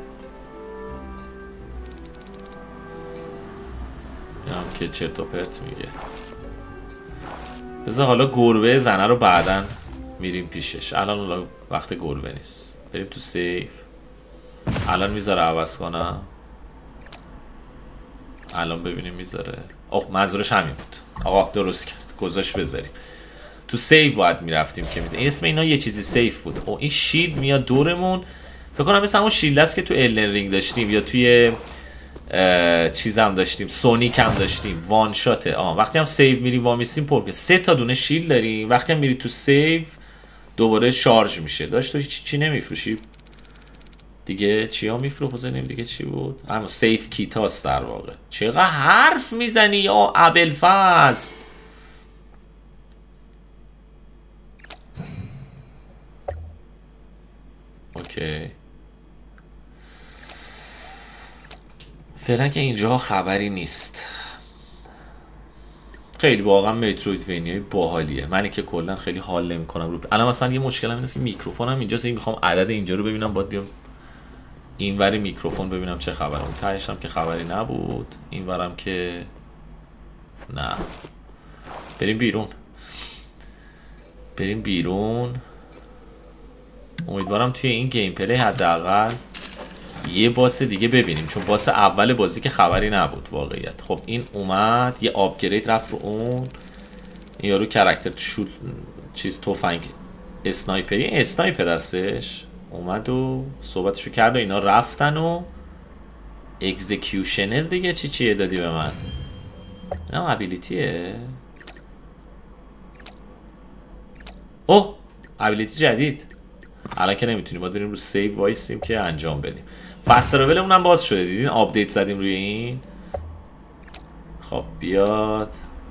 اینم که چرت و پرت میگه. بذار حالا گربه زنه رو بعدن میریم پیشش. الان وقت گربه نیست. بریم تو سیف. الان میذاره عوض کنم. الان ببینیم میذاره. اوه منظورش همین بود. آقا درست کرد. گذاشت بذاریم. تو سیف باید میرفتیم که میذاره. این اسم اینا یه چیزی سیف بود. اوه این شیلد میاد دورمون. فکر کنم مثل همون شیلد است که تو الدن رینگ داشتیم یا توی چیز هم داشتیم، سونیک هم داشتیم، وان شاته. وقتی هم سیو میریم وامیسیم پر که 3 تا دونه شیلد داریم. وقتی هم میری تو سیو دوباره شارژ میشه. داشت تو چی نمیفروشی دیگه؟ چی ها میفروشیم دیگه؟ چی بود؟ همون سیف کیت هاست در واقع. چقدر حرف میزنی یا ابوالفضل؟ اوکی فعلا که اینجا خبری نیست. خیلی واقعا مترویدوینیای باحالیه. منی که کلا خیلی حال نمی‌کنم رو. الان مثلا یه مشکلم اینه که میکروفونم اینجاست. میخوام عدد اینجا رو ببینم، باید بیام اینوری میکروفون ببینم چه خبره. اون تهش هم که خبری نبود، اینورم که نه. بریم بیرون. بریم بیرون. امیدوارم توی این گیم پلی حداقل یه باس دیگه ببینیم، چون باس اول بازی که خبری نبود واقعیت. خب این اومد یه آپگرید رفت رو اون. این یارو کرکتر چیز تفنگ اسنایپری، اسنایپر دستش اومد و صحبتشو کرد و اینا رفتن و اکزیکیوشنر دیگه. چیه دادی به من؟ نه ابیلیتیه. اوه ابیلیتی جدید. الان که نمیتونیم، باید بریم رو سیو وایسیم که انجام بدیم. فستراول اونم باز شده، دیدین آپدیت زدیم روی این. خب بیاد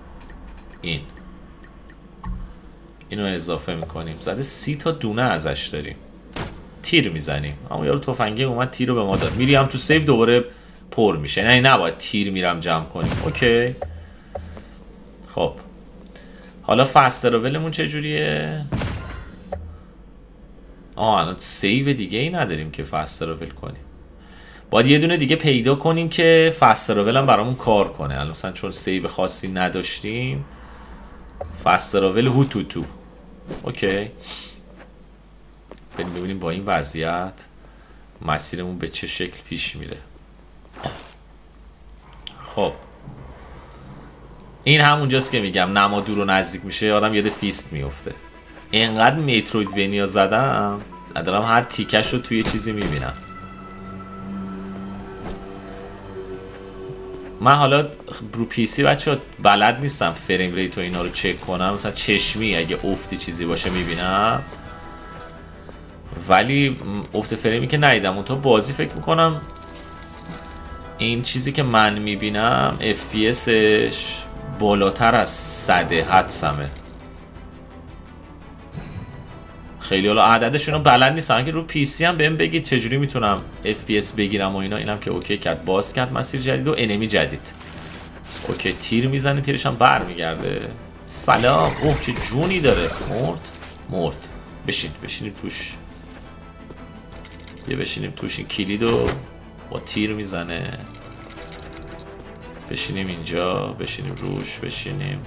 اینو اضافه میکنیم. زده 30 تا دونه ازش داریم. تیر میزنیم. اما یارو تفنگی اومد تیر رو به ما داد. میریم تو سیو دوباره پر میشه. نه نباید تیر میرم جمع کنیم. اوکی خب حالا فستراولمون چجوریه؟ الان سیو دیگه ای نداریم که فست تراول کنیم. باید یه دونه دیگه پیدا کنیم که فست تراول هم برامون کار کنه. الان مثلا چون سیو خاصی نداشتیم، فست تراول هوتوتو. اوکی بریم ببینیم با این وضعیت مسیرمون به چه شکل پیش میره. خب این همونجاست که میگم نما دور و نزدیک میشه آدم یاد فیست میفته. اینقدر مترویدوینیا زدم دارم هر تیکش رو توی چیزی میبینم. من حالا رو پی سی بچه بلد نیستم فریم ریت و اینا رو چک کنم. مثلا چشمی اگه افتی چیزی باشه میبینم، ولی افت فریمی که ندیدم. اون تا بازی فکر میکنم این چیزی که من میبینم FPSش بالاتر از 100 حدسمه. خیلی حالا عددشون رو بلد نیستم. اگه رو پی سی هم بهم بگید چجوری میتونم FPS بگیرم و اینا. اینم که اوکی کرد، باز کرد مسیر جدید و انمی جدید. اوکی تیر میزنه، تیرش هم برمیگرده. سلام. اوه چه جونی داره. مرد. بشینیم توش. بشینیم توش. این کلیدو با تیر میزنه. بشینیم اینجا، بشینیم روش، بشینیم.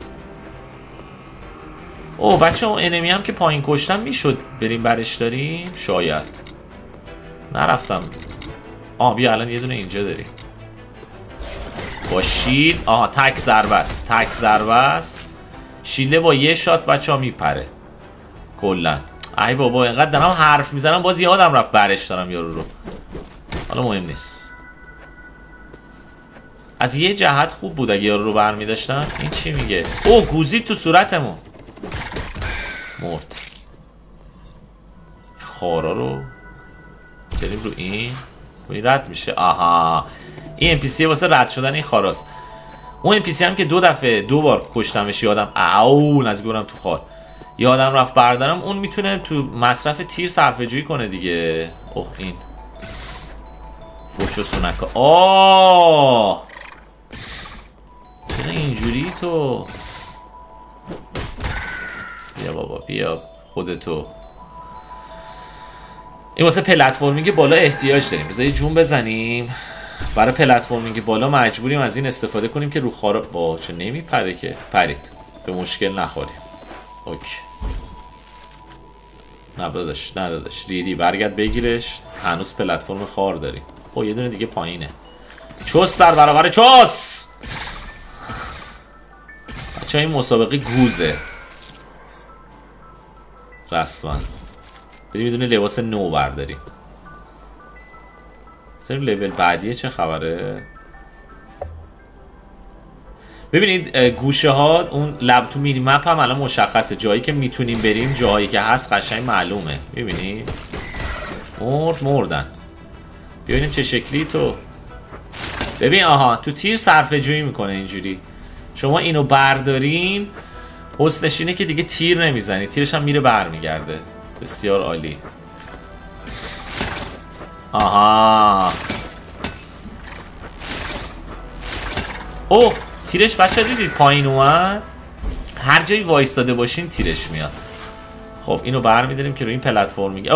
اوه بچه اون انمی هم که پایین کشتم میشد بریم برش داریم. شاید نرفتم. بیا الان یه دونه اینجا داریم با شیلد. تک ضربه است. شیلده با یه شات بچه ها میپره کلن. ای بابا اینقدر دارم حرف میزنم باز یادم رفت برش دارم یارو رو. حالا مهم نیست. از یه جهت خوب بود اگه یارو رو برمیداشتم. این چی میگه؟ گوزید تو صورتمون. مرد. خارا رو بریم رو این رد میشه. آها این NPC واسه رد شدن این خاراست. اون NPC هم که دو بار کشتمش یادم او نزدیک برم تو خار. یادم رفت بردارم. اون میتونه تو مصرف تیر صرفه جویی کنه دیگه. اوه این فوچو سونکا. چرا اینجوری تو؟ بیا بابا بیا خودتو. این واسه پلتفرمینگ بالا احتیاج داریم. بذار یه جون بزنیم. برای پلتفرمینگ بالا مجبوریم از این استفاده کنیم که رو خارا با چه نمیپره که پرید به مشکل نخوریم. اوکی ندادش ریدی برگرد بگیرش. هنوز پلتفرم خار داریم. او یه دونه دیگه پایینه. چوس در برابر چوس. بچه این مسابقه گوزه رسما. بریم یه دونه لباس نو برداریم. لول بعدیه چه خبره؟ ببینید گوشه ها اون لب تو مینی مپ هم الان مشخصه. جایی که میتونیم بریم جایی که هست قشنگ معلومه. ببینید مردن. ببینیم چه شکلی تو. ببین آها تو تیر صرفه جویی میکنه اینجوری. شما اینو بردارین حسنش اینه که دیگه تیر نمیزنی. تیرش هم میره برمیگرده. بسیار عالی. آها اوه تیرش بچه دیدید پایین اومد. هر جایی وایستاده باشین تیرش میاد. خب اینو برمیداریم که روی این پلتفرمینگ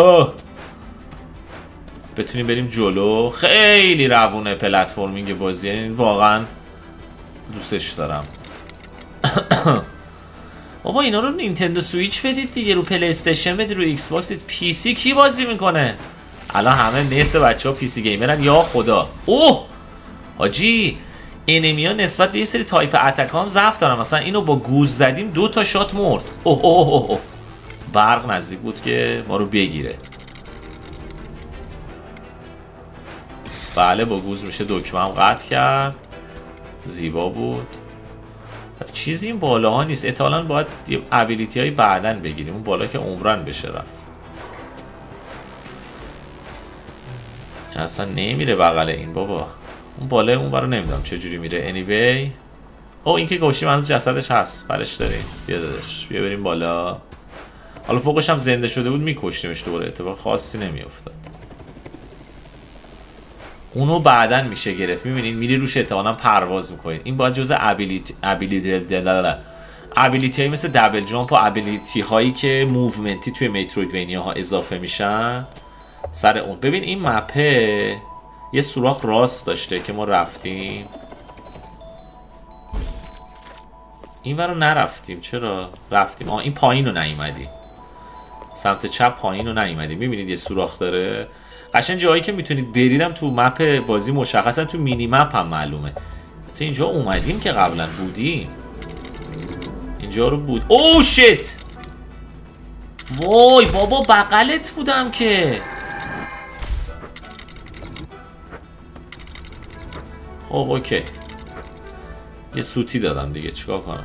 بتونیم بریم جلو. خیلی روونه پلتفرمینگ بازی. یعنی واقعا دوستش دارم. بابا اینا رو نینتندو سویچ بدید دیگه. رو پلی استیشن بدید. رو ایکس باکس بدید. پی سی کی بازی میکنه؟ الان همه نصف بچه‌ها پی سی گیمرن یا خدا. اوه حاجی انمی ها نسبت به یه سری تایپ اتک هم ضعف دارن. مثلا اینو با گوز زدیم 2 تا شات مرد. اوه برق نزدیک بود که ما رو بگیره. بله با گوز میشه دکمه هم قطع کرد. زیبا بود. چیزی این بالاها نیست. احتمالاً باید یه ابیلیتی های بعدن بگیریم. اون بالا که عمرن بشه رفت. اصلا نمیره بغل این بابا. اون بالا اون برو نمیدونم چجوری میره. anyway او این که گوشیم هنوز جسدش هست. برش داریم. بیا داداش بیا بریم بالا. حالا فوقش هم زنده شده بود میکشتیمش دوباره. اتفاق خاصی نمیافتاد. اونو بعدن میشه گرفت. میبینید میری روش احتمالاً پرواز میکنید. این باید جزء ابیلیتی هایی مثل دبل جامپ و ابیلیتی هایی که موومنتی توی میترویدوینیا ها اضافه میشن سر اون. ببین این مپه یه سوراخ راست داشته که ما رفتیم. این ور رو نرفتیم. چرا رفتیم؟ این پایین رو نیومدیم. سمت چپ پایین رو نیومدیم. میبینید یه سوراخ داره. قشنگ جایی که میتونید بریدم تو مپ بازی مشخصا. تو مینی مپ هم معلومه. تو اینجا اومدیم که قبلا بودیم. اینجا رو بود. اوه شیت. وای بابا بغلت بودم که. خب اوکی یه سوتی دادم دیگه چیکار کنم.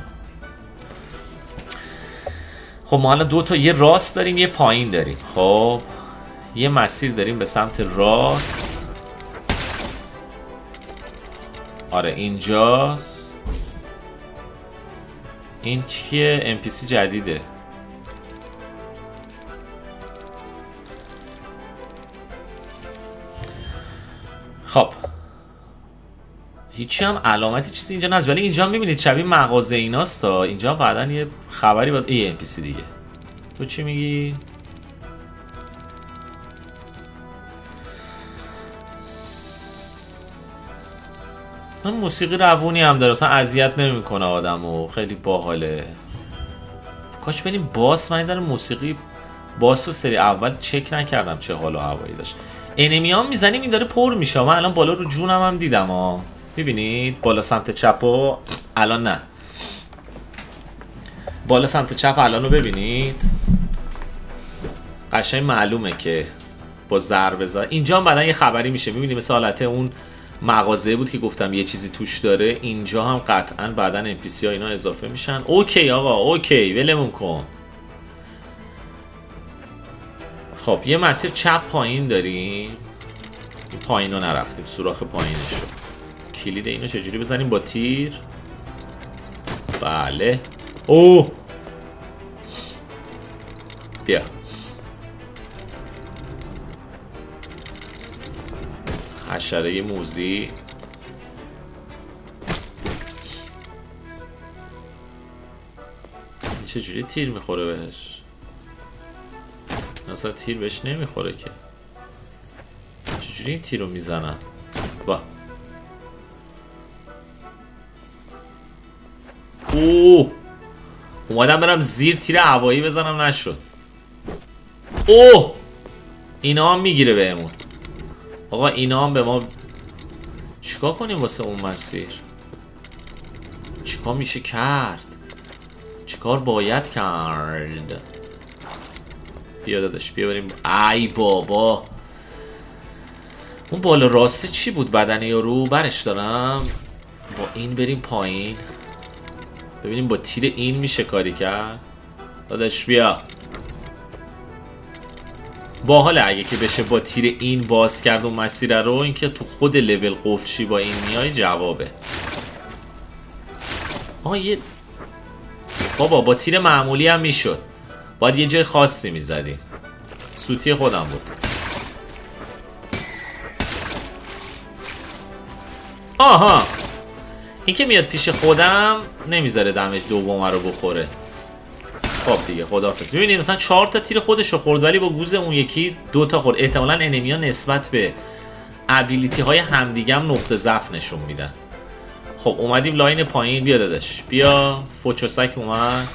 خب ما الان 2 تا یه راست داریم یه پایین داریم. خب یه مسیر داریم به سمت راست. آره اینجاست. این کیه؟ NPC جدیده. خب هیچی هم علامتی چیزی اینجا نست. ولی اینجا هم میبینید شبیه مغازه ایناست تا. اینجا بعدا یه خبری باید. ای NPC دیگه. تو چی میگی؟ من موسیقی روونی هم داره. اصلا اذیت نمیکنه آدمو. خیلی باحاله. کاش بریم باس. من این موسیقی باس رو سری اول چک نکردم چه حال و هوایی داشت. انمی ها میزنیم این داره پر میشه. من الان بالا رو جونم هم دیدم ها. میبینید بالا سمت چپ و الان نه. بالا سمت چپ الان رو ببینید. قشنگ معلومه که با ضربه زد. اینجا هم بعدا یه خبری میشه. میبینید مثل حالت اون مغازه بود که گفتم یه چیزی توش داره. اینجا هم قطعا بعدا NPC ها اینا اضافه میشن. اوکی آقا اوکی ولمون کن. خب یه مسیر چپ پایین داریم. این پایین رو نرفتیم، سوراخ پایینشو. کلید اینو چجوری بزنیم؟ با تیر. بله. اوه بیا. حشره موزی. چجوری تیر میخوره بهش؟ اصلا تیر بهش نمیخوره که. چجوری این تیر رو میزنن؟ با اوه اومدم برم زیر تیر هوایی بزنم نشد. اوه اینا هم میگیره بهمون. آقا اینا هم به ما چیکار کنیم واسه اون مسیر؟ چیکار میشه کرد؟ چیکار باید کرد؟ بیا داداش بیا بریم. ای بابا اون بالا راسته چی بود؟ بدنه یارو برش دارم. با این بریم پایین ببینیم با تیر این میشه کاری کرد. داداش بیا. باحاله اگه که بشه با تیر این باز کرد و مسیر رو. اینکه تو خود لول قفل با این میای جوابه. آها یه بابا با تیر معمولی هم میشد. باید یه جای خاصی میزدیم. سوتی خودم بود. آها این که میاد پیش خودم نمیذاره دمج دومه رو بخوره. خب دیگه خداحافظ. میبینید مثلا 4 تا تیر خودش رو خورد ولی با گوز اون یکی 2 تا خورد. احتمالاً انمیا نسبت به ابیلیتی های همدیگه هم نقطه ضعف نشون میدن. خب اومدیم لاین پایین. بیا داداش بیا. فوچوسک اومد.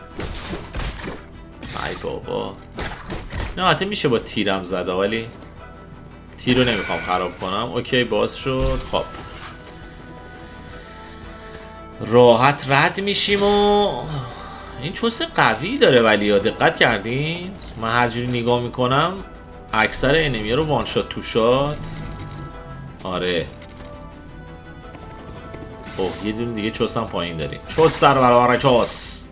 ای بابا نه حتی میشه با تیرم زده ولی تیر رو نمیخوام خراب کنم. اوکی باز شد. خب راحت رد میشیم. و این چوس قوی داره ولی ها دقت کردین؟ من هر جوری نگاه میکنم اکثر انمیا رو وان شات تو شات. آره اوه یه دونه دیگه چوس هم پایین داریم. چوس سر برابر چوس.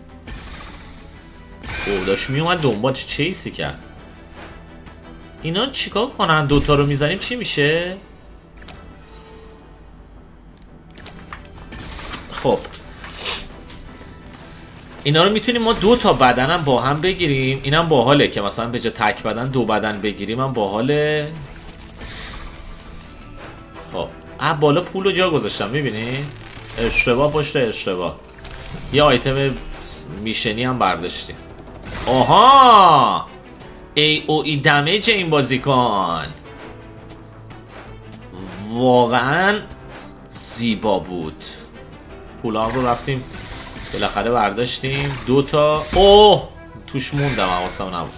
اوه داشت میومد دنبال چیسی کرد. اینا چیکار کنن؟ دوتا رو میزنیم چی میشه؟ خب اینا رو میتونیم ما 2 تا بدن هم با هم بگیریم. اینم باحاله که مثلا به جای تک بدن 2 بدن بگیریم هم باحاله. خب بالا پول رو جا گذاشتم میبینی؟ اشتباه پشت اشتباه. یه آیتم میشنی هم برداشتیم. آها ای او ای دمیج این بازیکن واقعا زیبا بود. پولا رو رفتیم بالاخره برداشتیم. 2 تا. اوه توش موندم حواسم نبود.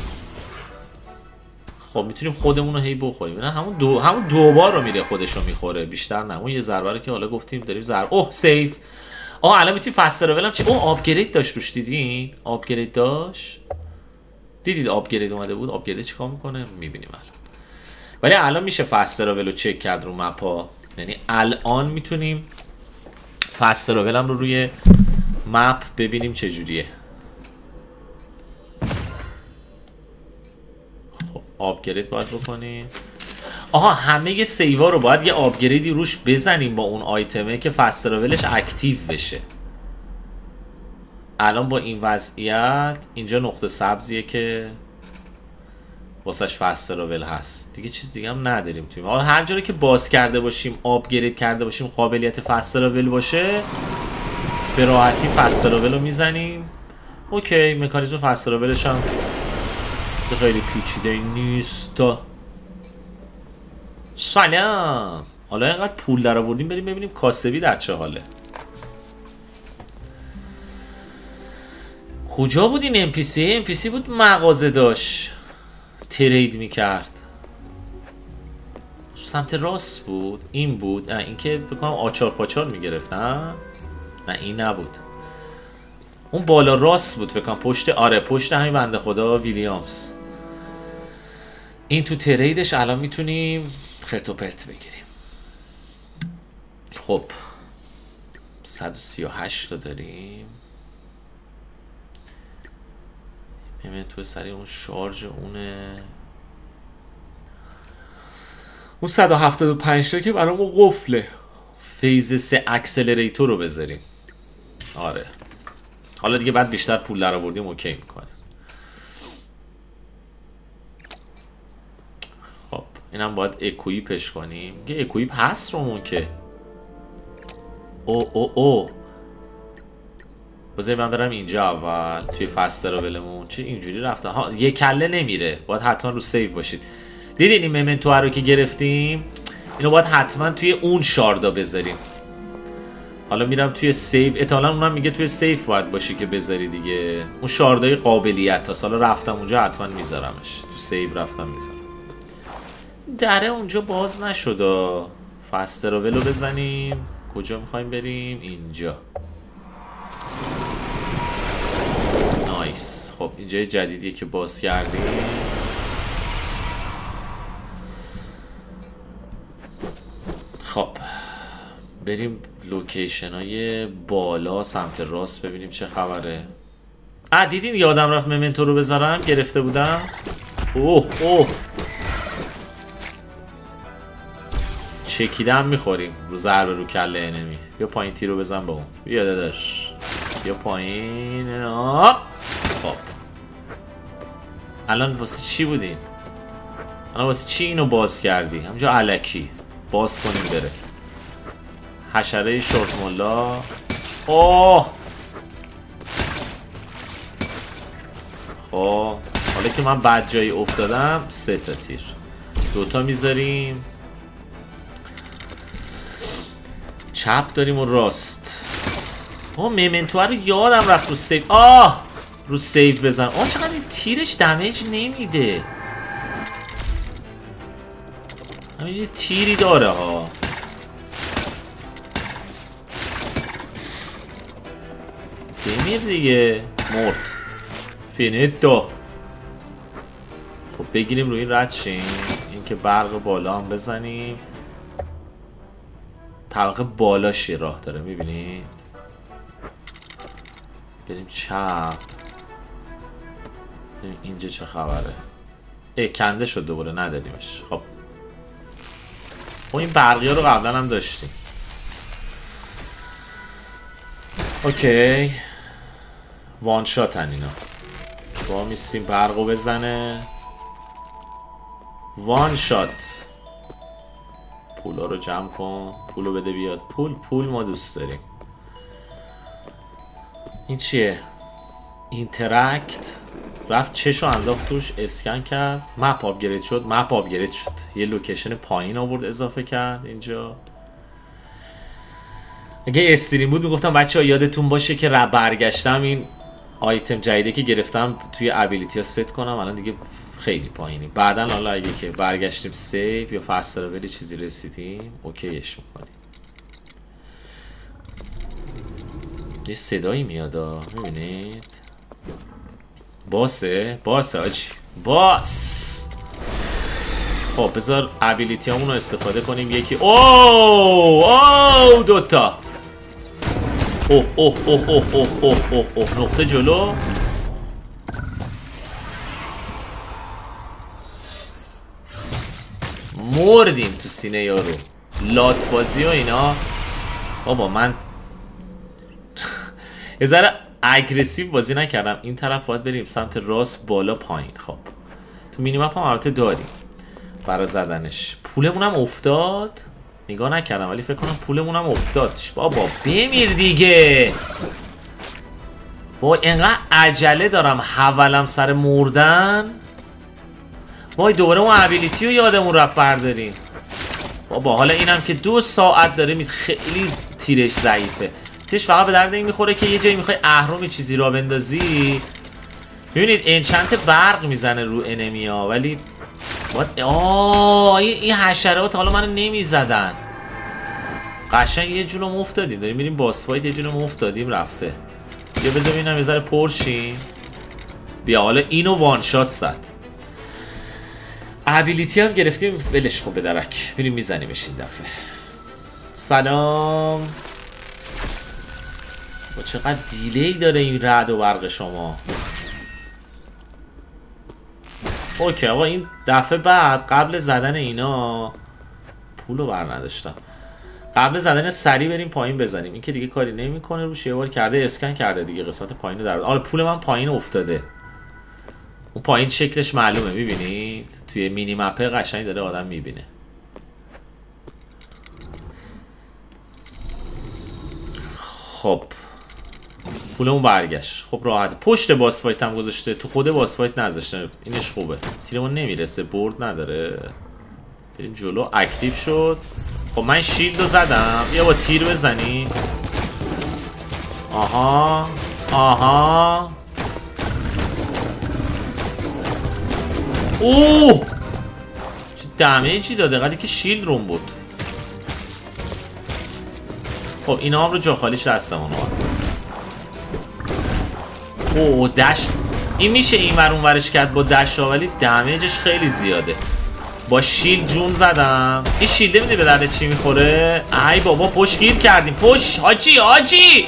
خب میتونیم خودمون رو هی بخوریم. نه همون دو بار رو میره خودش رو میخوره بیشتر نه. اون یه ضربه رو که حالا گفتیم داریم ضربه. اوه سیف. الان میتونی فست ترول چه؟ اوه آپگرید داشت روش. دیدین آپگرید داشت؟ دیدید آپگرید اومده بود؟ آپگرید چیکار میکنه میبینیم الان. ولی الان میشه فست ترول رو چک کرد رو مپ ها. یعنی الان میتونیم فست ترول هم رو روی مپ ببینیم چجوریه. خب آپگرید باید بکنیم. آها همه سیوا رو باید یه آپگریدی روش بزنیم با اون آیتمه که فست ترولش اکتیو بشه. الان با این وضعیت اینجا نقطه سبزیه که واسش فست ترول هست. دیگه چیز دیگه هم نداریم توی حالا هر جایی که باز کرده باشیم آپگرید کرده باشیم قابلیت فست ترول باشه به راحتی فست ترول رو میزنیم. اوکی مکانیزم فست ترولش هم خیلی پیچیده نیست. سلام. حالا اینقدر پول در آوردیم بریم ببینیم کاسبی در چه حاله. کجا بود این NPC؟ NPC بود مغازه داشت ترید میکرد. سمت راست بود. این بود. این که بکنم آچار پاچار میگرفت. نه این نبود. اون بالا راست بود فکر کنم پشت. آره پشت همین بنده خدا ویلیامز. این تو تریدش الان میتونیم خرت و پرت بگیریم. خب 138 تا داریم. تو سریع اون شارژ اونه. اون 175 تا که برامون قفله. فیز 3 اکسلریتور رو بذاریم. آره حالا دیگه بعد بیشتر پول در آوردیم اوکی میکنیم. خب اینم باید اکویپش کنیم. یه اکویپ هست رومون که او بذاری من برم اینجا اول توی فسترابلمون. چه اینجوری رفته؟ ها یه کله نمیره، باید حتما رو سیو باشید. دیدین این ممنتو رو که گرفتیم اینو باید حتما توی اون شاردا بذاریم. حالا میرم توی سیو، احتمالاً اونم میگه توی سیف باید باشی که بذاری دیگه. اون شاردای قابلیت هست، حالا رفتم اونجا حتما میذارمش تو سیو، رفتم میذارم. دره اونجا باز نشده. فسترابل رو بزنیم. کجا میخوایم بریم؟ اینجا. نایس. خب اینجای جدیدیه که باز کردیم. خب بریم لوکیشن های بالا سمت راست ببینیم چه خبره. دیدین یادم رفت ممنتو رو بذارم، گرفته بودم. اوه چکیدم میخوریم رو ضربه رو کله انمی. بیا پایین تیر رو بزن با اون. بیا داداش بیا پایین. خب الان واسه چی بودین؟ الان واسه چی اینو باز کردی؟ همونجا الکی باز کنیم بره. حشره شورت مولا. خب حالا که من بد جایی افتادم 3 تا تیر. 2 تا میذاریم چپ داریم و راست. ممنتو رو یادم رفت رو سیو. رو سیو بزن. چقدر این تیرش دمیج نمیده. همین یه تیری داره ها. بمیر دیگه. مرد. فینیتو. خب بگیریم روی رد شیم. این که برق بالا هم بزنیم. طبقه بالاش راه داره میبینید. بریم چپ. بریم اینجا چه خبره. کنده شد دوباره نداریمش. خب این برقی ها رو قبلا هم داشتیم. اوکی وان شاتن اینا. با میستیم برقو بزنه. وان شات. پولا رو جمع کن. پولو بده بیاد. پول ما دوست داریم. این چیه؟ اینترکت. رفت چشو انداخت توش، اسکن کرد. مپ آپگرید شد. یه لوکیشن پایین آورد اضافه کرد اینجا. اگه استریم بود میگفتم بچه ها یادتون باشه که برگشتم این آیتم جدیده که گرفتم توی ابیلیتی ها ست کنم. الان دیگه خیلی پایینی. بعدن حالا اگه که برگشتیم سیو یا فسترابلی چیزی رسیدیم اوکیش میکنیم. یه صدایی میاد میبینید. باسه آجی باس. خب بذار ابیلیتی همون رو استفاده کنیم. یکی دوتا. نقطه جلو. مردیم تو سینه یارو. لات بازی و اینا. بابا من یه ذره اگریسیو بازی نکردم. این طرف باید بریم سمت راست بالا پایین. خب تو مینیمپ هم البته داریم برای زدنش. پولمون هم افتاد. نگاه نکردم ولی فکر کنم پولمون هم افتاد. بابا بمیر دیگه. وای انقدر عجله دارم حولم سر مردن. وای دوباره اون ابیلیتی رو یادمون رفت برداریم. بابا حالا اینم که 2 ساعت داره خیلی تیرش ضعیفه. تیرش فقط به درد این میخوره که یه جایی میخوای اهرم چیزی را بندازی. ببینید انچنت برق میزنه رو انمیا ولی این حشرات حالا منو نمیزدن. قشنگ یه جونم افتادیم. داریم میریم باس فایت یه جونم افتادیم رفته. بیا بذار ببینم یه ذره پرشیم. بیا حالا اینو وان شات زد. ابیلیتی هم گرفتیم. ولش کن به درک. میریم میزنیمش این دفعه. سلام. با چقدر دیلی داره این رعد و برق شما. اوکی آقا این دفعه بعد قبل زدن اینا پولو بر نداشتم. قبل زدن سری بریم پایین بزنیم. این که دیگه کاری نمیکنه، روش یه بار کرده اسکن کرده دیگه قسمت پایینو در. آره پول من پایین افتاده. اون پایین شکلش معلومه، میبینید توی مینی مپ قشنگ داره آدم میبینه. خب پولمون برگشت. خب راحت. پشت باس فایت هم گذاشته، تو خود باس فایت نذاشته. اینش خوبه. تیرمون نمیرسه، برد نداره. بریم جلو. اکتیو شد. خب من شیلد رو زدم. بیا با تیر بزنیم. آها آها. اوه چه دمیجی داده قدی که شیلد روم بود. خب اینا هم رو جا خالیش دستمون رو. اوه دش. این میشه این ور اون ورش کرد با دش ها، ولی دمیجش خیلی زیاده. با شیلد جون زدم. این شیلده میده به درد چی میخوره. ای بابا پشت گیر کردیم. پشت حاجی حاجی.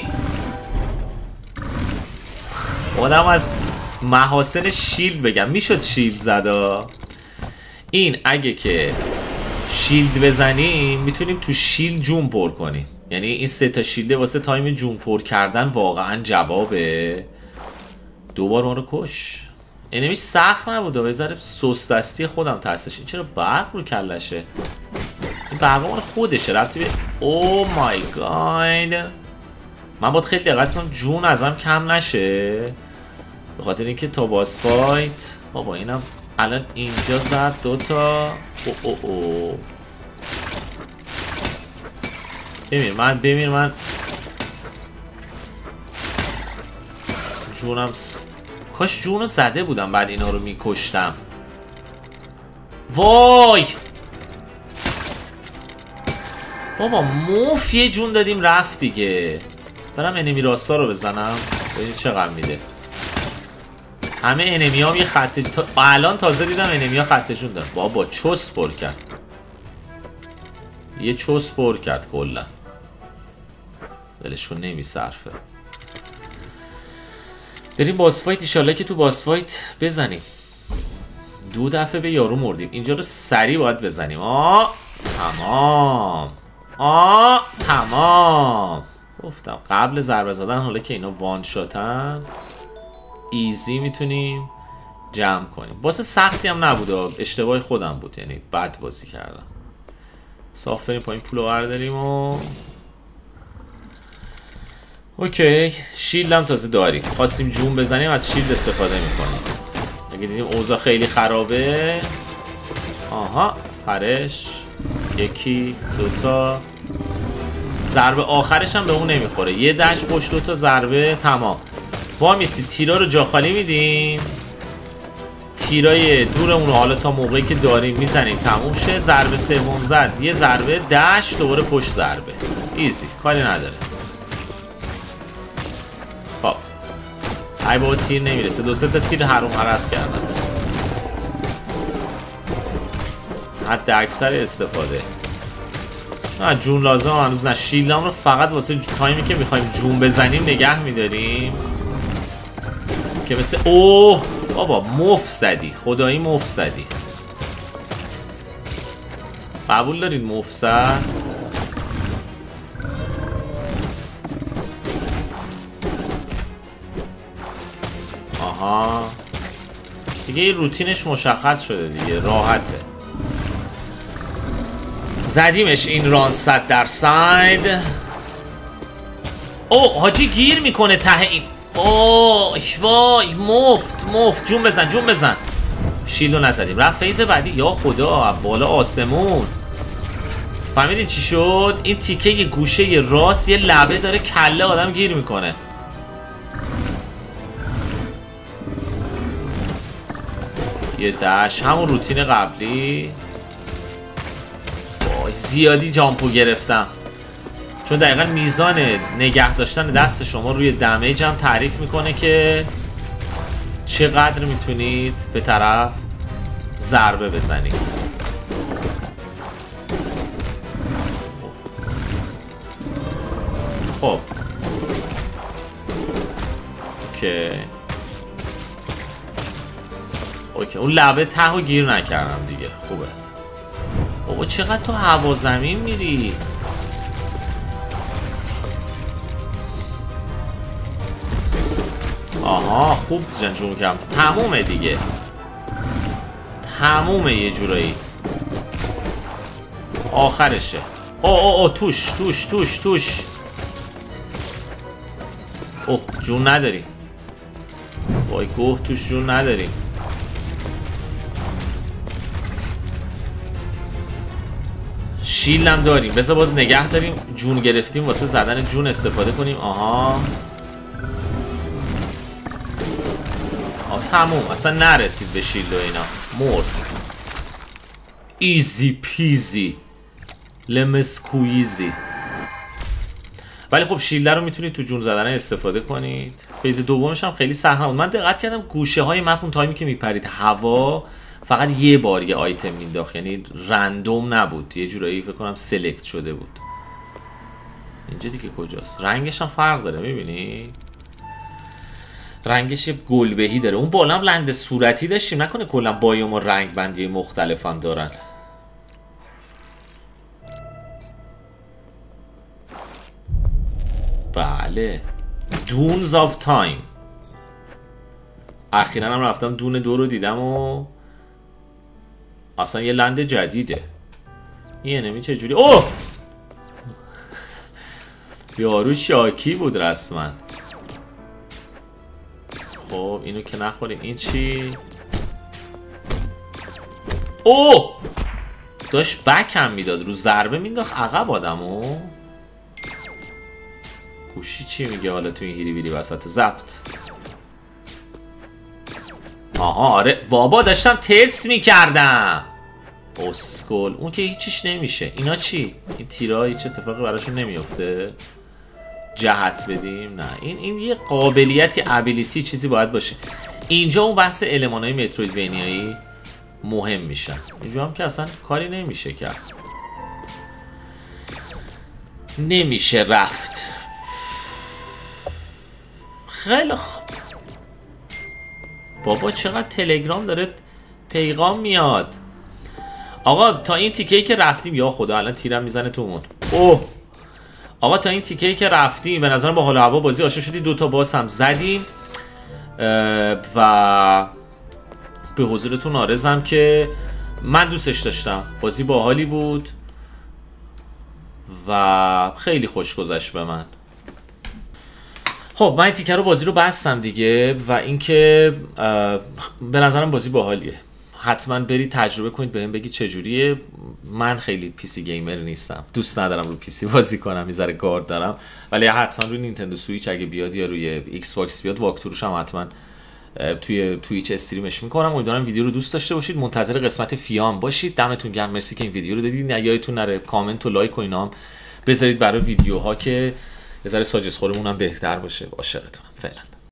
آدم از محاسن شیلد بگم. میشد شیلد زدا. این اگه که شیلد بزنیم میتونیم تو شیلد جون پر کنیم. یعنی این 3 تا شیلده واسه تایم جون پر کردن واقعا جوابه. دوبار ما رو کش. اینمیش سخت نبود و بذاره سوس دستی خودم تستش. این چرا برق رو کلشه؟ این برق مال خودشه ربطی به او مای گاید. من باید خیلی دقت کنم جون ازم کم نشه، به خاطر اینکه تا باس فایت. بابا اینم الان اینجا زد 2 تا. او بمیر من جونم کاش جونو زده بودم بعد اینا رو میکشتم. وای بابا موف یه جون دادیم رفت دیگه. برم انمی راستا رو بزنم ببینید چقدر میده. همه انمی هم یه خط الان تازه دیدم انمی ها خط جون دارن. بابا چوس پر کرد. یه چوس پر کرد کلا. ولش کن نمیصرفه. بریم باس فایت. ایشالله که تو باس فایت بزنیم. 2 دفعه به یارو مردیم. اینجا رو سریع باید بزنیم. تمام. تمام. گفتم قبل ضربه زدن، حالا که اینا وان شاتن ایزی میتونیم جمع کنیم. باس سختی هم نبود، اشتباه خودم بود، یعنی بد بازی کردم. صاف بریم پایین پولو برداریم و اوکی. شیلد هم تازه داریم. خواستیم جون بزنیم از شیلد استفاده میکنیم. اگه دیدیم اوضاع خیلی خرابه. آها پرش. 1 2 تا. ضربه آخرش هم به اون نمیخوره. یه دش پشت 2 تا ضربه. تمام. با میسی تیرا رو جا خالی میدیم. تیرای دورمون رو حالا تا موقعی که داریم میزنیم تموم شه. ضربه سوم زد یه ضربه دش دوباره پشت ضربه. ایزی کاری نداره. خب ای بابا تیر نمیرسه. 2 3 تا تیر هروم هرس کردن. حد اکثر استفاده. نه جون لازم هنوز نه. شیلدم رو فقط واسه تایمی که میخوایم جون بزنیم نگه میداریم که مثل اوه بابا مف زدی. خدایی مف زدی. قبول دارید مف زد؟ آها دیگه این روتینش مشخص شده دیگه، راحته. زدیمش این ران 100%. اوه حاجی گیر میکنه ته این. اوه وای مفت جون بزن. شیلدو نزدیم رفت فیز بعدی. یا خدا بالا آسمون. فهمیدین چی شد؟ این تیکه یه گوشه راست یه لبه داره کله آدم گیر میکنه. یه دش همون روتین قبلی. وای زیادی جامپو گرفتم، چون دقیقا میزان نگه داشتن دست شما روی دمیج هم تعریف میکنه که چقدر میتونید به طرف ضربه بزنید. خب اوکی اوکی اون لبه ته و گیر نکردم دیگه. خوبه. بابا چقدر تو هوا زمین میری؟ آها خوب جون کردم. تمومه دیگه. تمومه یه جورایی. آخرشه. اوه توش توش توش توش. اوه جون نداریم. وای گوه توش جون نداریم. شیلم داریم. بذار باز نگه داریم. جون گرفتیم واسه زدن جون استفاده کنیم. آها تموم. اصلا نرسید به شیلد و اینا. مرد. ایزی پیزی لمسکویزی. ولی خب شیلده رو میتونید تو جون زدن استفاده کنید. فیز دومش هم خیلی سخت نبود. من دقت کردم گوشه های مپ اون تایمی که میپرید هوا فقط یه بار یه آیتم مینداخت، یعنی رندوم نبود، یه جورایی فکر کنم سلکت شده بود. اینجا دیگه کجاست؟ رنگش هم فرق داره میبینی؟ رنگش یه گلبهی داره. اون بالا هم لنده صورتی داشتیم، نکنه کلا بایوم و رنگ بندی مختلف هم دارن. بله دونز آف تایم. اخیراً هم رفتم دون 2 رو دیدم و اصلا یه لند جدیده. یه نمی چجوری اوه یارو شاکی بود رسما. خب اینو که نخوریم. این چی؟ اوه داشت بک هم میداد، رو ضربه مینداخت عقب آدمو. گوشی چی میگه حالا تو این هیری بیری وسط ضبط؟ آها آره بابا داشتم تست میکردم. اسکول اون که هیچیش نمیشه. اینا چی؟ این تیرها هیچ اتفاقی براشون نمیفته؟ جهت بدیم؟ نه این یه قابلیتی ابیلیتی چیزی باید باشه. اینجا اون بحث المانای مترویدوینیایی مهم میشن. اینجا هم که اصلا کاری نمیشه کرد. نمیشه رفت. خیلی خوب. بابا چقدر تلگرام داره پیغام میاد. آقا تا این تیکه‌ای که رفتیم، یا خدا الان تیرم میزنه تومون. اوه آقا تا این تیکه‌ای که رفتیم به نظرم با حال و هوا بازی آشنا شدی. 2 تا باس هم زدیم و به حضورتون عارضم که من دوستش داشتم. بازی باحالی بود و خیلی خوش گذشت به من. خب من این تیکه رو بازی رو بستم دیگه و اینکه به نظرم بازی باحالیه. حتما برید تجربه کنید، بهم بگید چجوریه. من خیلی پیسی گیمر نیستم، دوست ندارم رو پیسی بازی کنم، یه ذره گارد دارم. ولی حتما روی نینتندو سویچ اگه بیاد یا روی ایکس باکس بیاد واکتوروش هم حتما توی توییچ استریمش میکنم. امیدوارم ویدیو رو دوست داشته باشید. منتظر قسمت فیام باشید. دمتون گرم، مرسی که این ویدیو رو دیدید. یادتون نره کامنت و لایک و اینا هم بذارید برای ویدیوها که یه ذره ساجس خورمون هم بهتر باشه. عاشقتونم. فعلا